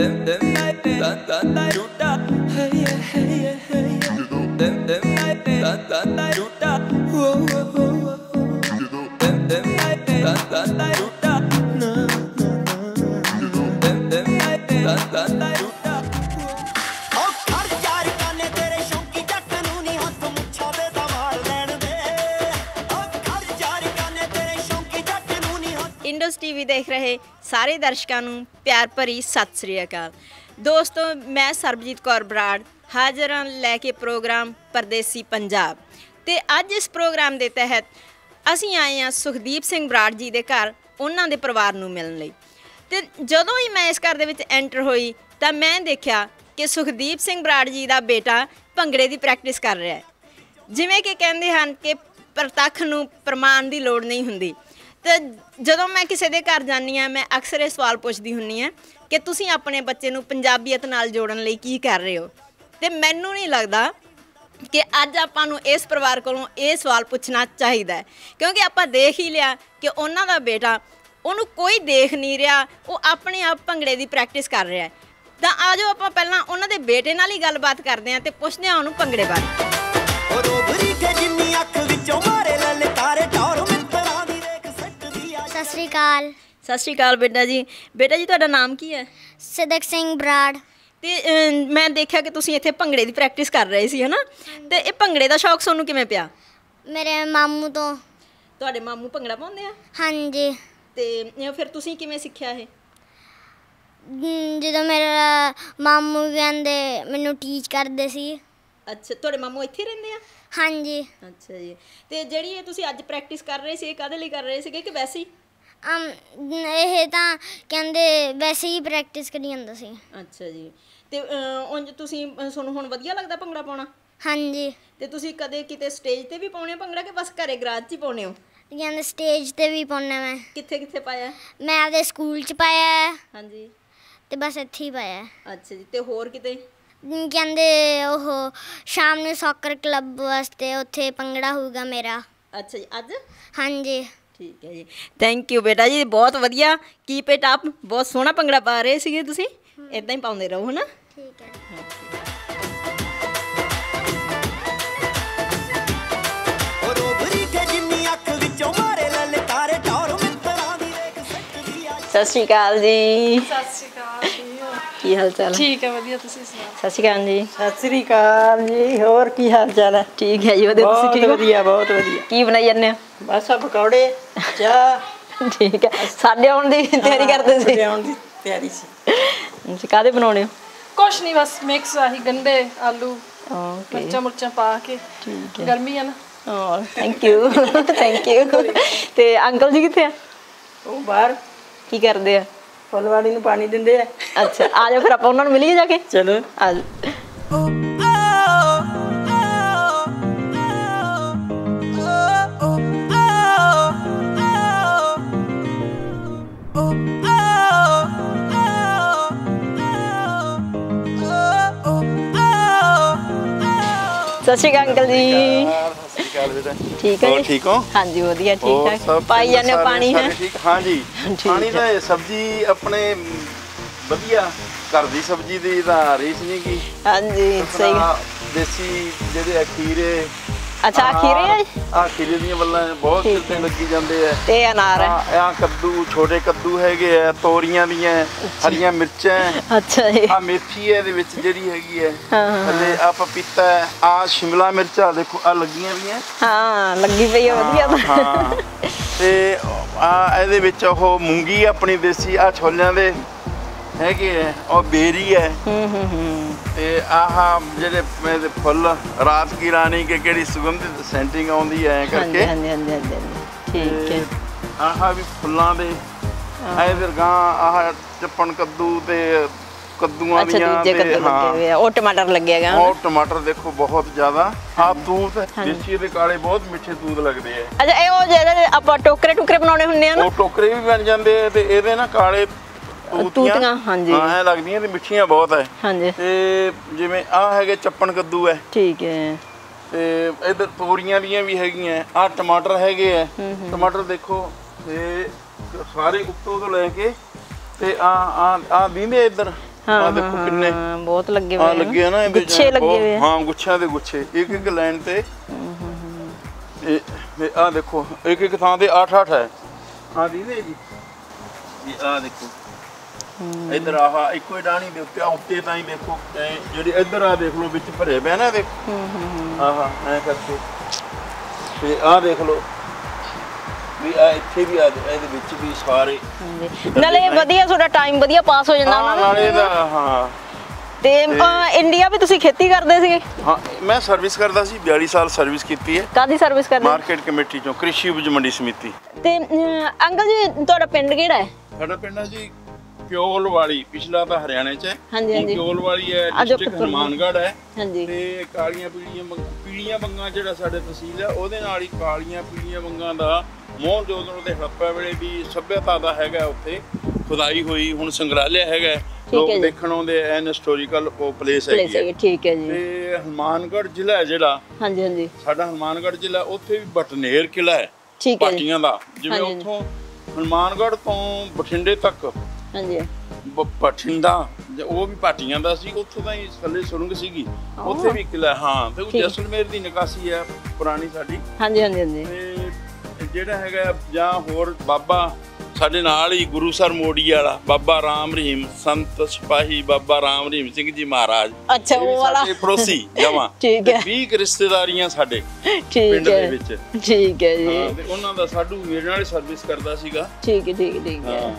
Indus TV देख रहे सारे दर्शकों नूं प्यार भरी सत श्री अकाल। दोस्तों, मैं सरबजीत कौर बराड़ हाज़र हाँ लैके प्रोग्राम परदेसी पंजाब। ते अज इस प्रोग्राम के तहत असीं आए हाँ सुखदीप सिंह बराड़ जी के घर उन्हां दे परिवार नूं मिलण लई। ते जदों ही मैं इस घर दे विच एंटर होई तां मैं देखिया कि सुखदीप सिंह बराड़ जी का बेटा भंगड़े की प्रैक्टिस कर रहा है। जिवें कि कहंदे हन कि प्रतख नूं प्रमाण की लोड़ नहीं हुंदी। तो जदों मैं किसी के घर जानी हाँ मैं अक्सर ये सवाल पूछती हुंदी हाँ कि तुसीं अपने बच्चे नूं पंजाबीयत नाल जोड़न लई की कर रहे हो। तो मैनूं नहीं लगता कि अज आपां नूं इस परिवार कोलों ये सवाल पूछना चाहिए, क्योंकि आपां देख ही लिया कि उन्हां दा बेटा उन्होंने कोई देख नहीं रहा, वो अपने आप भंगड़े की प्रैक्टिस कर रहा है। तो आ जाओ आपां पहलां उन्हां दे बेटे नाल ही गलबात करते हैं तो पुछदे हां उहनूं भंगड़े बारे। सत श्री अकाल। सत श्री अकाल बेटा जी। बेटा जी तुहाडा नाम की है? सिदक सिंह बराड़। ते मैं देखा कि तुसीं इत्थे भंगड़े की प्रैक्टिस कर रहे सी, है ना? ते ये भंगड़े का शौक सोनू किवें पिया? मेरे मामू तो। तुहाडे मामू भंगड़ा पाउंदे आ? हाँ जी। ते फिर तुसीं किवें सिੱਖਿਆ ਇਹ? ਜਦੋਂ ਮੇਰਾ ਮਾਮੂ ਕਹਿੰਦੇ ਮੈਨੂੰ ਟੀਚ ਕਰਦੇ ਸੀ। ਅੱਛਾ, ਤੁਹਾਡੇ ਮਾਮੂ ਇੱਥੇ ਰਹਿੰਦੇ ਆ? ਹਾਂਜੀ। ਅੱਛਾ ਜੀ। ਤੇ ਜਿਹੜੀ ਇਹ ਤੁਸੀਂ ਅੱਜ ਪ੍ਰੈਕਟਿਸ ਕਰ ਰਹੇ ਸੀ ਇਹ ਕਾਹਦੇ ਲਈ ਕਰ ਰਹੇ ਸੀਗੇ ਕਿ ਵੈਸੇ ਹੀ? ਇਹ ਤਾਂ ਕਹਿੰਦੇ ਵੈਸੇ ਹੀ ਪ੍ਰੈਕਟਿਸ ਕਰੀ ਜਾਂਦਾ ਸੀ। ਅੱਛਾ ਜੀ। ਤੇ ਉਂਝ ਤੁਸੀਂ ਤੁਹਾਨੂੰ ਹੁਣ ਵਧੀਆ ਲੱਗਦਾ ਭੰਗੜਾ ਪਾਉਣਾ? ਹਾਂਜੀ। ਤੇ ਤੁਸੀਂ ਕਦੇ ਕਿਤੇ ਸਟੇਜ ਤੇ ਵੀ ਪਾਉਣੇ ਭੰਗੜਾ ਕਿ ਬਸ ਘਰੇ ਗਰਾਜ 'ਚ ਹੀ ਪਾਉਣੇ ਹੋ? ਕਹਿੰਦੇ ਸਟੇਜ ਤੇ ਵੀ ਪਾਉਣਾ ਮੈਂ। ਕਿੱਥੇ ਕਿੱਥੇ ਪਾਇਆ? ਮੈਂ ਆਪਦੇ ਸਕੂਲ 'ਚ ਪਾਇਆ। ਹਾਂਜੀ। ਤੇ ਬਸ ਇੱਥੇ ਹੀ ਪਾਇਆ। ਅੱਛਾ ਜੀ। ਤੇ ਹੋਰ ਕਿਤੇ? ਕਹਿੰਦੇ ਉਹ ਸ਼ਾਮ ਨੂੰ ਸੌਕਰ ਕਲੱਬ ਵਾਸਤੇ ਉੱਥੇ ਭੰਗੜਾ ਹੋਊਗਾ ਮੇਰਾ। ਅੱਛਾ ਜੀ। ਅੱਜ? ਹਾਂਜੀ। ਠੀਕ ਹੈ ਜੀ। ਥੈਂਕ ਯੂ ਬੇਟਾ ਜੀ, ਬਹੁਤ ਵਧੀਆ। Keep it up. ਬਹੁਤ ਸੋਹਣਾ ਭੰਗੜਾ ਪਾ ਰਹੇ ਸੀਗੇ ਤੁਸੀਂ, ਇੱਦਾਂ ਹੀ ਪਾਉਂਦੇ ਰਹੋ, ਹੈ ਨਾ? ਠੀਕ ਹੈ। ਸਤਿ ਸ਼੍ਰੀ ਅਕਾਲ ਜੀ। ਸਤਿ ਸ਼੍ਰੀ ਅਕਾਲ ਜੀ। ਕੀ ਹਾਲ ਚਾਲ? ਠੀਕ ਹੈ, ਵਧੀਆ। ਤੁਸੀਂ ਸੁਣਾਓ? ਸਤਿ ਸ਼੍ਰੀ ਅਕਾਲ ਜੀ। ਸਤਿ ਸ੍ਰੀ ਅਕਾਲ ਜੀ। ਹੋਰ ਕੀ ਹਾਲ ਚਾਲ ਹੈ? ਠੀਕ ਹੈ ਜੀ, ਵਧੀਆ। ਤੁਸੀਂ ਠੀਕ ਹੋ? ਵਧੀਆ, ਬਹੁਤ ਵਧੀਆ। ਕੀ ਬਣਾਈ ਜਾਂਦੇ ਹੋ? ਬਸ ਆ ਪਕੌੜੇ, ਚਾਹ। ਠੀਕ ਹੈ। ਸਾਡੇ ਆਉਣ ਦੀ ਤਿਆਰੀ ਕਰਦੇ ਸੀ? ਆਉਣ ਦੀ ਤਿਆਰੀ ਸੀ। ਕਾਹਦੇ ਬਣਾਉਣੇ ਹੋ? ਕੁਛ ਨਹੀਂ, ਬਸ ਮਿਕਸ ਆਹੀ ਗੰਢੇ ਆਲੂ ਮਿਰਚਾਂ ਮੁਰਚਾਂ ਪਾ ਕੇ। ਠੀਕ ਹੈ। ਗਰਮੀ ਆ ਨਾ। Thank you thank you. ਤੇ ਅੰਕਲ ਜੀ ਕਿੱਥੇ ਆ? ਉਹ ਬਾਹਰ ਕੀ ਕਰਦੇ ਆ? ਫੁੱਲਵਾੜੀ ਨੂੰ ਪਾਣੀ ਦਿੰਦੇ ਆ। ਅੱਛਾ, ਆ ਜਾਓ ਫਿਰ ਆਪਾਂ ਉਹਨਾਂ ਨੂੰ ਮਿਲੀਏ ਜਾ ਕੇ। ਚਲੋ ਆ ਜਾਓ। ਸਤਿ ਸ਼੍ਰੀ ਅਕਾਲ ਅੰਕਲ ਜੀ। ਠੀਕ ਹੈ ਜੀ? ਠੀਕ ਹੋ? ਹਾਂਜੀ, ਵਧੀਆ, ਠੀਕ ਠਾਕ। ਪਾਈ ਜਾਂਦੇ ਹੋ ਪਾਣੀ? ਹੈ ਹਾਂਜੀ, ਪਾਣੀ ਦਾ ਸਬਜ਼ੀ ਆਪਣੇ ਵਧੀਆ ਘਰ ਦੀ ਸਬਜ਼ੀ ਦੀ ਤਾਂ ਰੀਸ ਨਹੀਂ ਗੀ। ਹਾਂਜੀ, ਸਹੀ। ਦੇਸੀ ਜਿਹੜੇ ਖੀਰੇ। ਅੱਛਾ, ਖੀਰੇ ਆ? ਆ ਖੀਰੇ ਦੀਆਂ ਵੱਲਾਂ ਬਹੁਤ ਕਿਤੇ ਲੱਗੀ ਜਾਂਦੇ ਆ। ਤੇ ਅਨਾਰ ਹੈ? ਆ ਕੱਦੂ, ਛੋਟੇ ਕੱਦੂ ਹੈਗੇ ਆ, ਤੋਰੀਆਂ ਦੀਆਂ, ਹਰੀਆਂ ਮਿਰਚਾਂ। ਅੱਛਾ ਜੀ। ਆ ਮੇਥੀ ਹੈ ਇਹਦੇ ਵਿੱਚ ਜਿਹੜੀ ਹੈਗੀ ਹੈ। ਥੱਲੇ ਆ ਪਪੀਤਾ, ਆ ਸ਼ਿਮਲਾ ਮਿਰਚਾਂ ਦੇਖੋ ਆ ਲੱਗੀਆਂ ਵੀ ਹੈ। ਹਾਂ, ਲੱਗੀ ਪਈ ਹੈ, ਵਧੀਆ। ਹਾਂ। ਤੇ ਆ ਇਹਦੇ ਵਿੱਚ ਉਹ ਮੂੰਗੀ ਆਪਣੀ ਦੇਸੀ, ਆ ਛੋਲਿਆਂ ਦੇ ਹੈਗੇ ਆ, ਉਹ ਬੇਰੀ ਹੈ। ਤੇ ਆਹ ਜਿਹੜੇ ਇਹਦੇ ਫੁੱਲ ਰਾਤ ਕੀ ਰਾਣੀ ਕੇ ਕਿਹੜੀ ਸੁਗੰਧਿਤ ਸੈਂਟਿੰਗ ਆਉਂਦੀ ਐ ਕਰਕੇ। ਹਾਂਜੀ ਹਾਂਜੀ ਹਾਂਜੀ। ਠੀਕ ਹੈ। ਆਹ ਵੀ ਫੁੱਲਾਂ ਦੇ ਇਹਦੇ ਗਾਂ ਆਹ ਚੱਪਣ ਕੱਦੂ ਤੇ ਕੱਦੂਆਂ ਦੀਆਂ। ਦੂਜੇ ਕੱਦੂ ਲੱਗੇ ਹੋਏ ਆ। ਉਹ ਟਮਾਟਰ ਲੱਗੇਗਾ। ਉਹ ਟਮਾਟਰ ਦੇਖੋ ਬਹੁਤ ਜ਼ਿਆਦਾ। ਆਹ ਤੂਤ ਦੇਸੀ ਦੇ ਕਾਲੇ ਬਹੁਤ ਮਿੱਠੇ ਤੂਤ ਲੱਗਦੇ ਆ। ਅੱਛਾ, ਇਹ ਉਹ ਜਿਹੜੇ ਆਪਾਂ ਟੋਕਰੇ ਟੁਕਰੇ ਬਣਾਉਣੇ ਹੁੰਦੇ ਆ ਨਾ, ਉਹ ਟੋਕਰੇ ਵੀ ਬਣ ਜਾਂਦੇ ਆ। ਤੇ ਇਹਦੇ ਨਾ ਕਾਲੇ ਤੂਤੀਆਂ। ਹਾਂਜੀ, ਐ ਲੱਗਦੀਆਂ ਤੇ ਮਿੱਠੀਆਂ ਬਹੁਤ ਹੈ। ਹਾਂਜੀ। ਤੇ ਜਿਵੇਂ ਆਹ ਹੈਗੇ ਚੱਪਣ ਕੱਦੂ ਹੈ। ਠੀਕ ਹੈ। ਤੇ ਇਧਰ ਤੋਰੀਆਂ ਦੀਆਂ ਵੀ ਹੈਗੀਆਂ। ਆਹ ਟਮਾਟਰ ਹੈਗੇ ਆ। ਟਮਾਟਰ ਦੇਖੋ ਤੇ ਸਾਰੇ ਉੱਤੋਂ ਤੋਂ ਲੈ ਕੇ ਤੇ ਆ ਦੀਂਦੇ ਇੱਧਰ ਆ ਦੇਖੋ ਕਿੰਨੇ ਬਹੁਤ ਲੱਗੇ ਆ ਹੋਏ ਲੱਗੇ ਆ ਨਾ ਇਹਦੇ ਗੁੱਛੇ ਲੱਗੇ ਹੋਏ ਆ। ਹਾਂ ਗੁੱਛਿਆਂ ਦੇ ਗੁੱਛੇ ਇੱਕ ਲਾਈਨ ਤੇ ਇਹ ਆ ਦੇਖੋ ਇੱਕ ਥਾਂ ਤੇ 8-8 ਹੈ ਆ ਦੀਦੇ ਜੀ ਆ ਦੇਖੋ ਇੱਧਰ ਆਹ ਇੱਕੋ ਹੀ ਡਾਣੀ ਦੇ ਉੱਤੇ ਤਾਂ ਹੀ ਦੇਖੋ ਜਿਹੜੀ ਇੱਧਰ ਆ ਦੇਖ ਲਓ ਵਿੱਚ ਭਰੇ ਪਿਆ ਨਾ ਦੇਖੋ ਆਹ ਐ ਕਰਕੇ ਤੇ ਆ ਦੇਖ ਲਓ ਵੀ ਆ ਇੱਥੇ ਵੀ ਆ ਇਹਦੇ ਵਿੱਚ ਵੀ ਸਾਰੇ ਨਾਲੇ ਵਧੀਆ ਤੁਹਾਡਾ ਟਾਈਮ ਵਧੀਆ ਪਾਸ ਹੋ ਜਾਂਦਾ ਉਹਨਾਂ ਨਾਲੇ ਦਾ ਹਾਂ। ਤੇ ਇੰਡੀਆ ਵੀ ਤੁਸੀਂ ਖੇਤੀ ਕਰਦੇ ਸੀਗੇ? ਹਾਂ ਮੈਂ ਸਰਵਿਸ ਕਰਦਾ ਸੀ 42 ਸਾਲ ਸਰਵਿਸ ਕੀਤੀ ਹੈ। ਕਾਹਦੀ ਸਰਵਿਸ ਕਰਦੇ? ਮਾਰਕੀਟ ਕਮੇਟੀ ਚੋਂ ਕ੍ਰਿਸ਼ੀ ਉਪਜ ਮੰਡੀ ਸਮਿਤੀ। ਤੇ ਅੰਕਲ ਜੀ ਤੁਹਾਡਾ ਪਿੰਡ ਕਿਹੜਾ ਹੈ? ਸਾਡਾ ਪਿੰਡ ਹੈ ਜੀ ਕਿਓਲ ਵਾਲੀ, ਪਿਛਲਾ ਤਾਂ ਹਰਿਆਣੇ ਚ ਹੈ। ਹਾਂਜੀ ਹਾਂਜੀ ਕਿਓਲ ਵਾਲੀ ਹੈ, ਡਿਸਟ੍ਰਿਕਟ ਹਨੂਮਾਨਗੜ੍ਹ ਹੈ। ਹਾਂਜੀ ਤੇ ਕਾਲੀਆਂ ਪੀਲੀਆਂ ਬੰਗਾਂ ਜਿਹੜਾ ਸਾਡੇ ਤਹਿਸੀਲ ਹੈ ਉਹਦੇ ਨਾਲ ਹੀ ਕਾਲੀਆਂ ਪੀਲੀਆਂ ਬੰਗਾਂ ਦਾ ਮੋਹਨ ਜੋਦਨ ਦੇ ਹੜੱਪਾ ਵੇਲੇ ਵੀ ਸੱਭਿਅਤਾ ਦਾ ਹੈਗਾ ਉੱਥੇ ਖੁਦਾਈ ਹੋਈ। ਹੁਣ ਸੰਗ੍ਰਹਾਲਿਆ ਹੈਗਾ, ਲੋਕ ਦੇਖਣ ਆਉਂਦੇ ਐਨ ਹਿਸਟੋਰੀਕਲ ਪਲੇਸ ਹੈ। ਠੀਕ ਹੈ ਜੀ। ਤੇ ਹਨੂਮਾਨਗੜ੍ਹ ਜ਼ਿਲ੍ਹਾ ਹੈ ਜਿਹੜਾ, ਹਾਂਜੀ ਹਾਂਜੀ ਸਾਡਾ ਹਨੂਮਾਨਗੜ੍ਹ ਜ਼ਿਲ੍ਹਾ, ਉੱਥੇ ਵੀ ਬਟਨੇਰ ਕਿਲ੍ਹਾ ਹੈ ਪਾਟੀਆਂ ਦਾ। ਜਿਵੇਂ ਉੱਥੋਂ ਹਨੂਮਾਨਗੜ੍ਹ ਤੋਂ ਬਠਿੰਡੇ ਤੱਕ ਹਾਂਜੀ ਬਠਿੰਡਾ ਉਹ ਵੀ ਪਾਟੀਆਂ ਦਾ ਸੀ, ਉੱਥੋਂ ਦਾ ਹੀ ਥੱਲੇ ਸੁਰੰਗ ਸੀਗੀ, ਉੱਥੇ ਵੀ ਕਿਲ੍ਹਾ। ਹਾਂ ਤੇ ਉਹ ਜੈਸਲਮੇਰ ਦੀ ਨਿਕਾਸੀ ਹੈ ਪੁਰਾਣੀ ਸਾਡੀ। ਹਾਂਜੀ ਹਾਂਜੀ ਹਾਂਜੀ। ਤੇ ਜਿਹੜਾ ਹੈਗਾ ਜਾਂ ਹੋਰ ਬਾਬਾ ਸਾਡੇ ਨਾਲ ਹੀ ਗੁਰੂਸਰ ਮੋੜੀ ਵਾਲਾ ਬਾਬਾ ਰਾਮ ਰਹੀਮ ਸੰਤ ਸਿਪਾਹੀ ਬਾਬਾ ਰਾਮ ਰਹੀਮ ਸਿੰਘ ਜੀ ਮਹਾਰਾਜ। ਅੱਛਾ ਉਹ ਵਾਲਾ ਸਾਡੇ ਪੜੋਸੀ ਜਮਾਂ। ਠੀਕ ਹੈ। 20 ਰਿਸ਼ਤੇਦਾਰੀਆਂ ਸਾਡੇ ਪਿੰਡ ਦੇ ਵਿੱਚ। ਠੀਕ ਹੈ ਜੀ। ਤੇ ਉਹਨਾਂ ਦਾ ਸਾਡੂ ਮੇਰੇ ਨਾਲ ਸਰਵਿਸ ਕਰਦਾ ਸੀਗਾ। ਠੀਕ ਹੈ ਠੀਕ ਠੀਕ ਹੈ।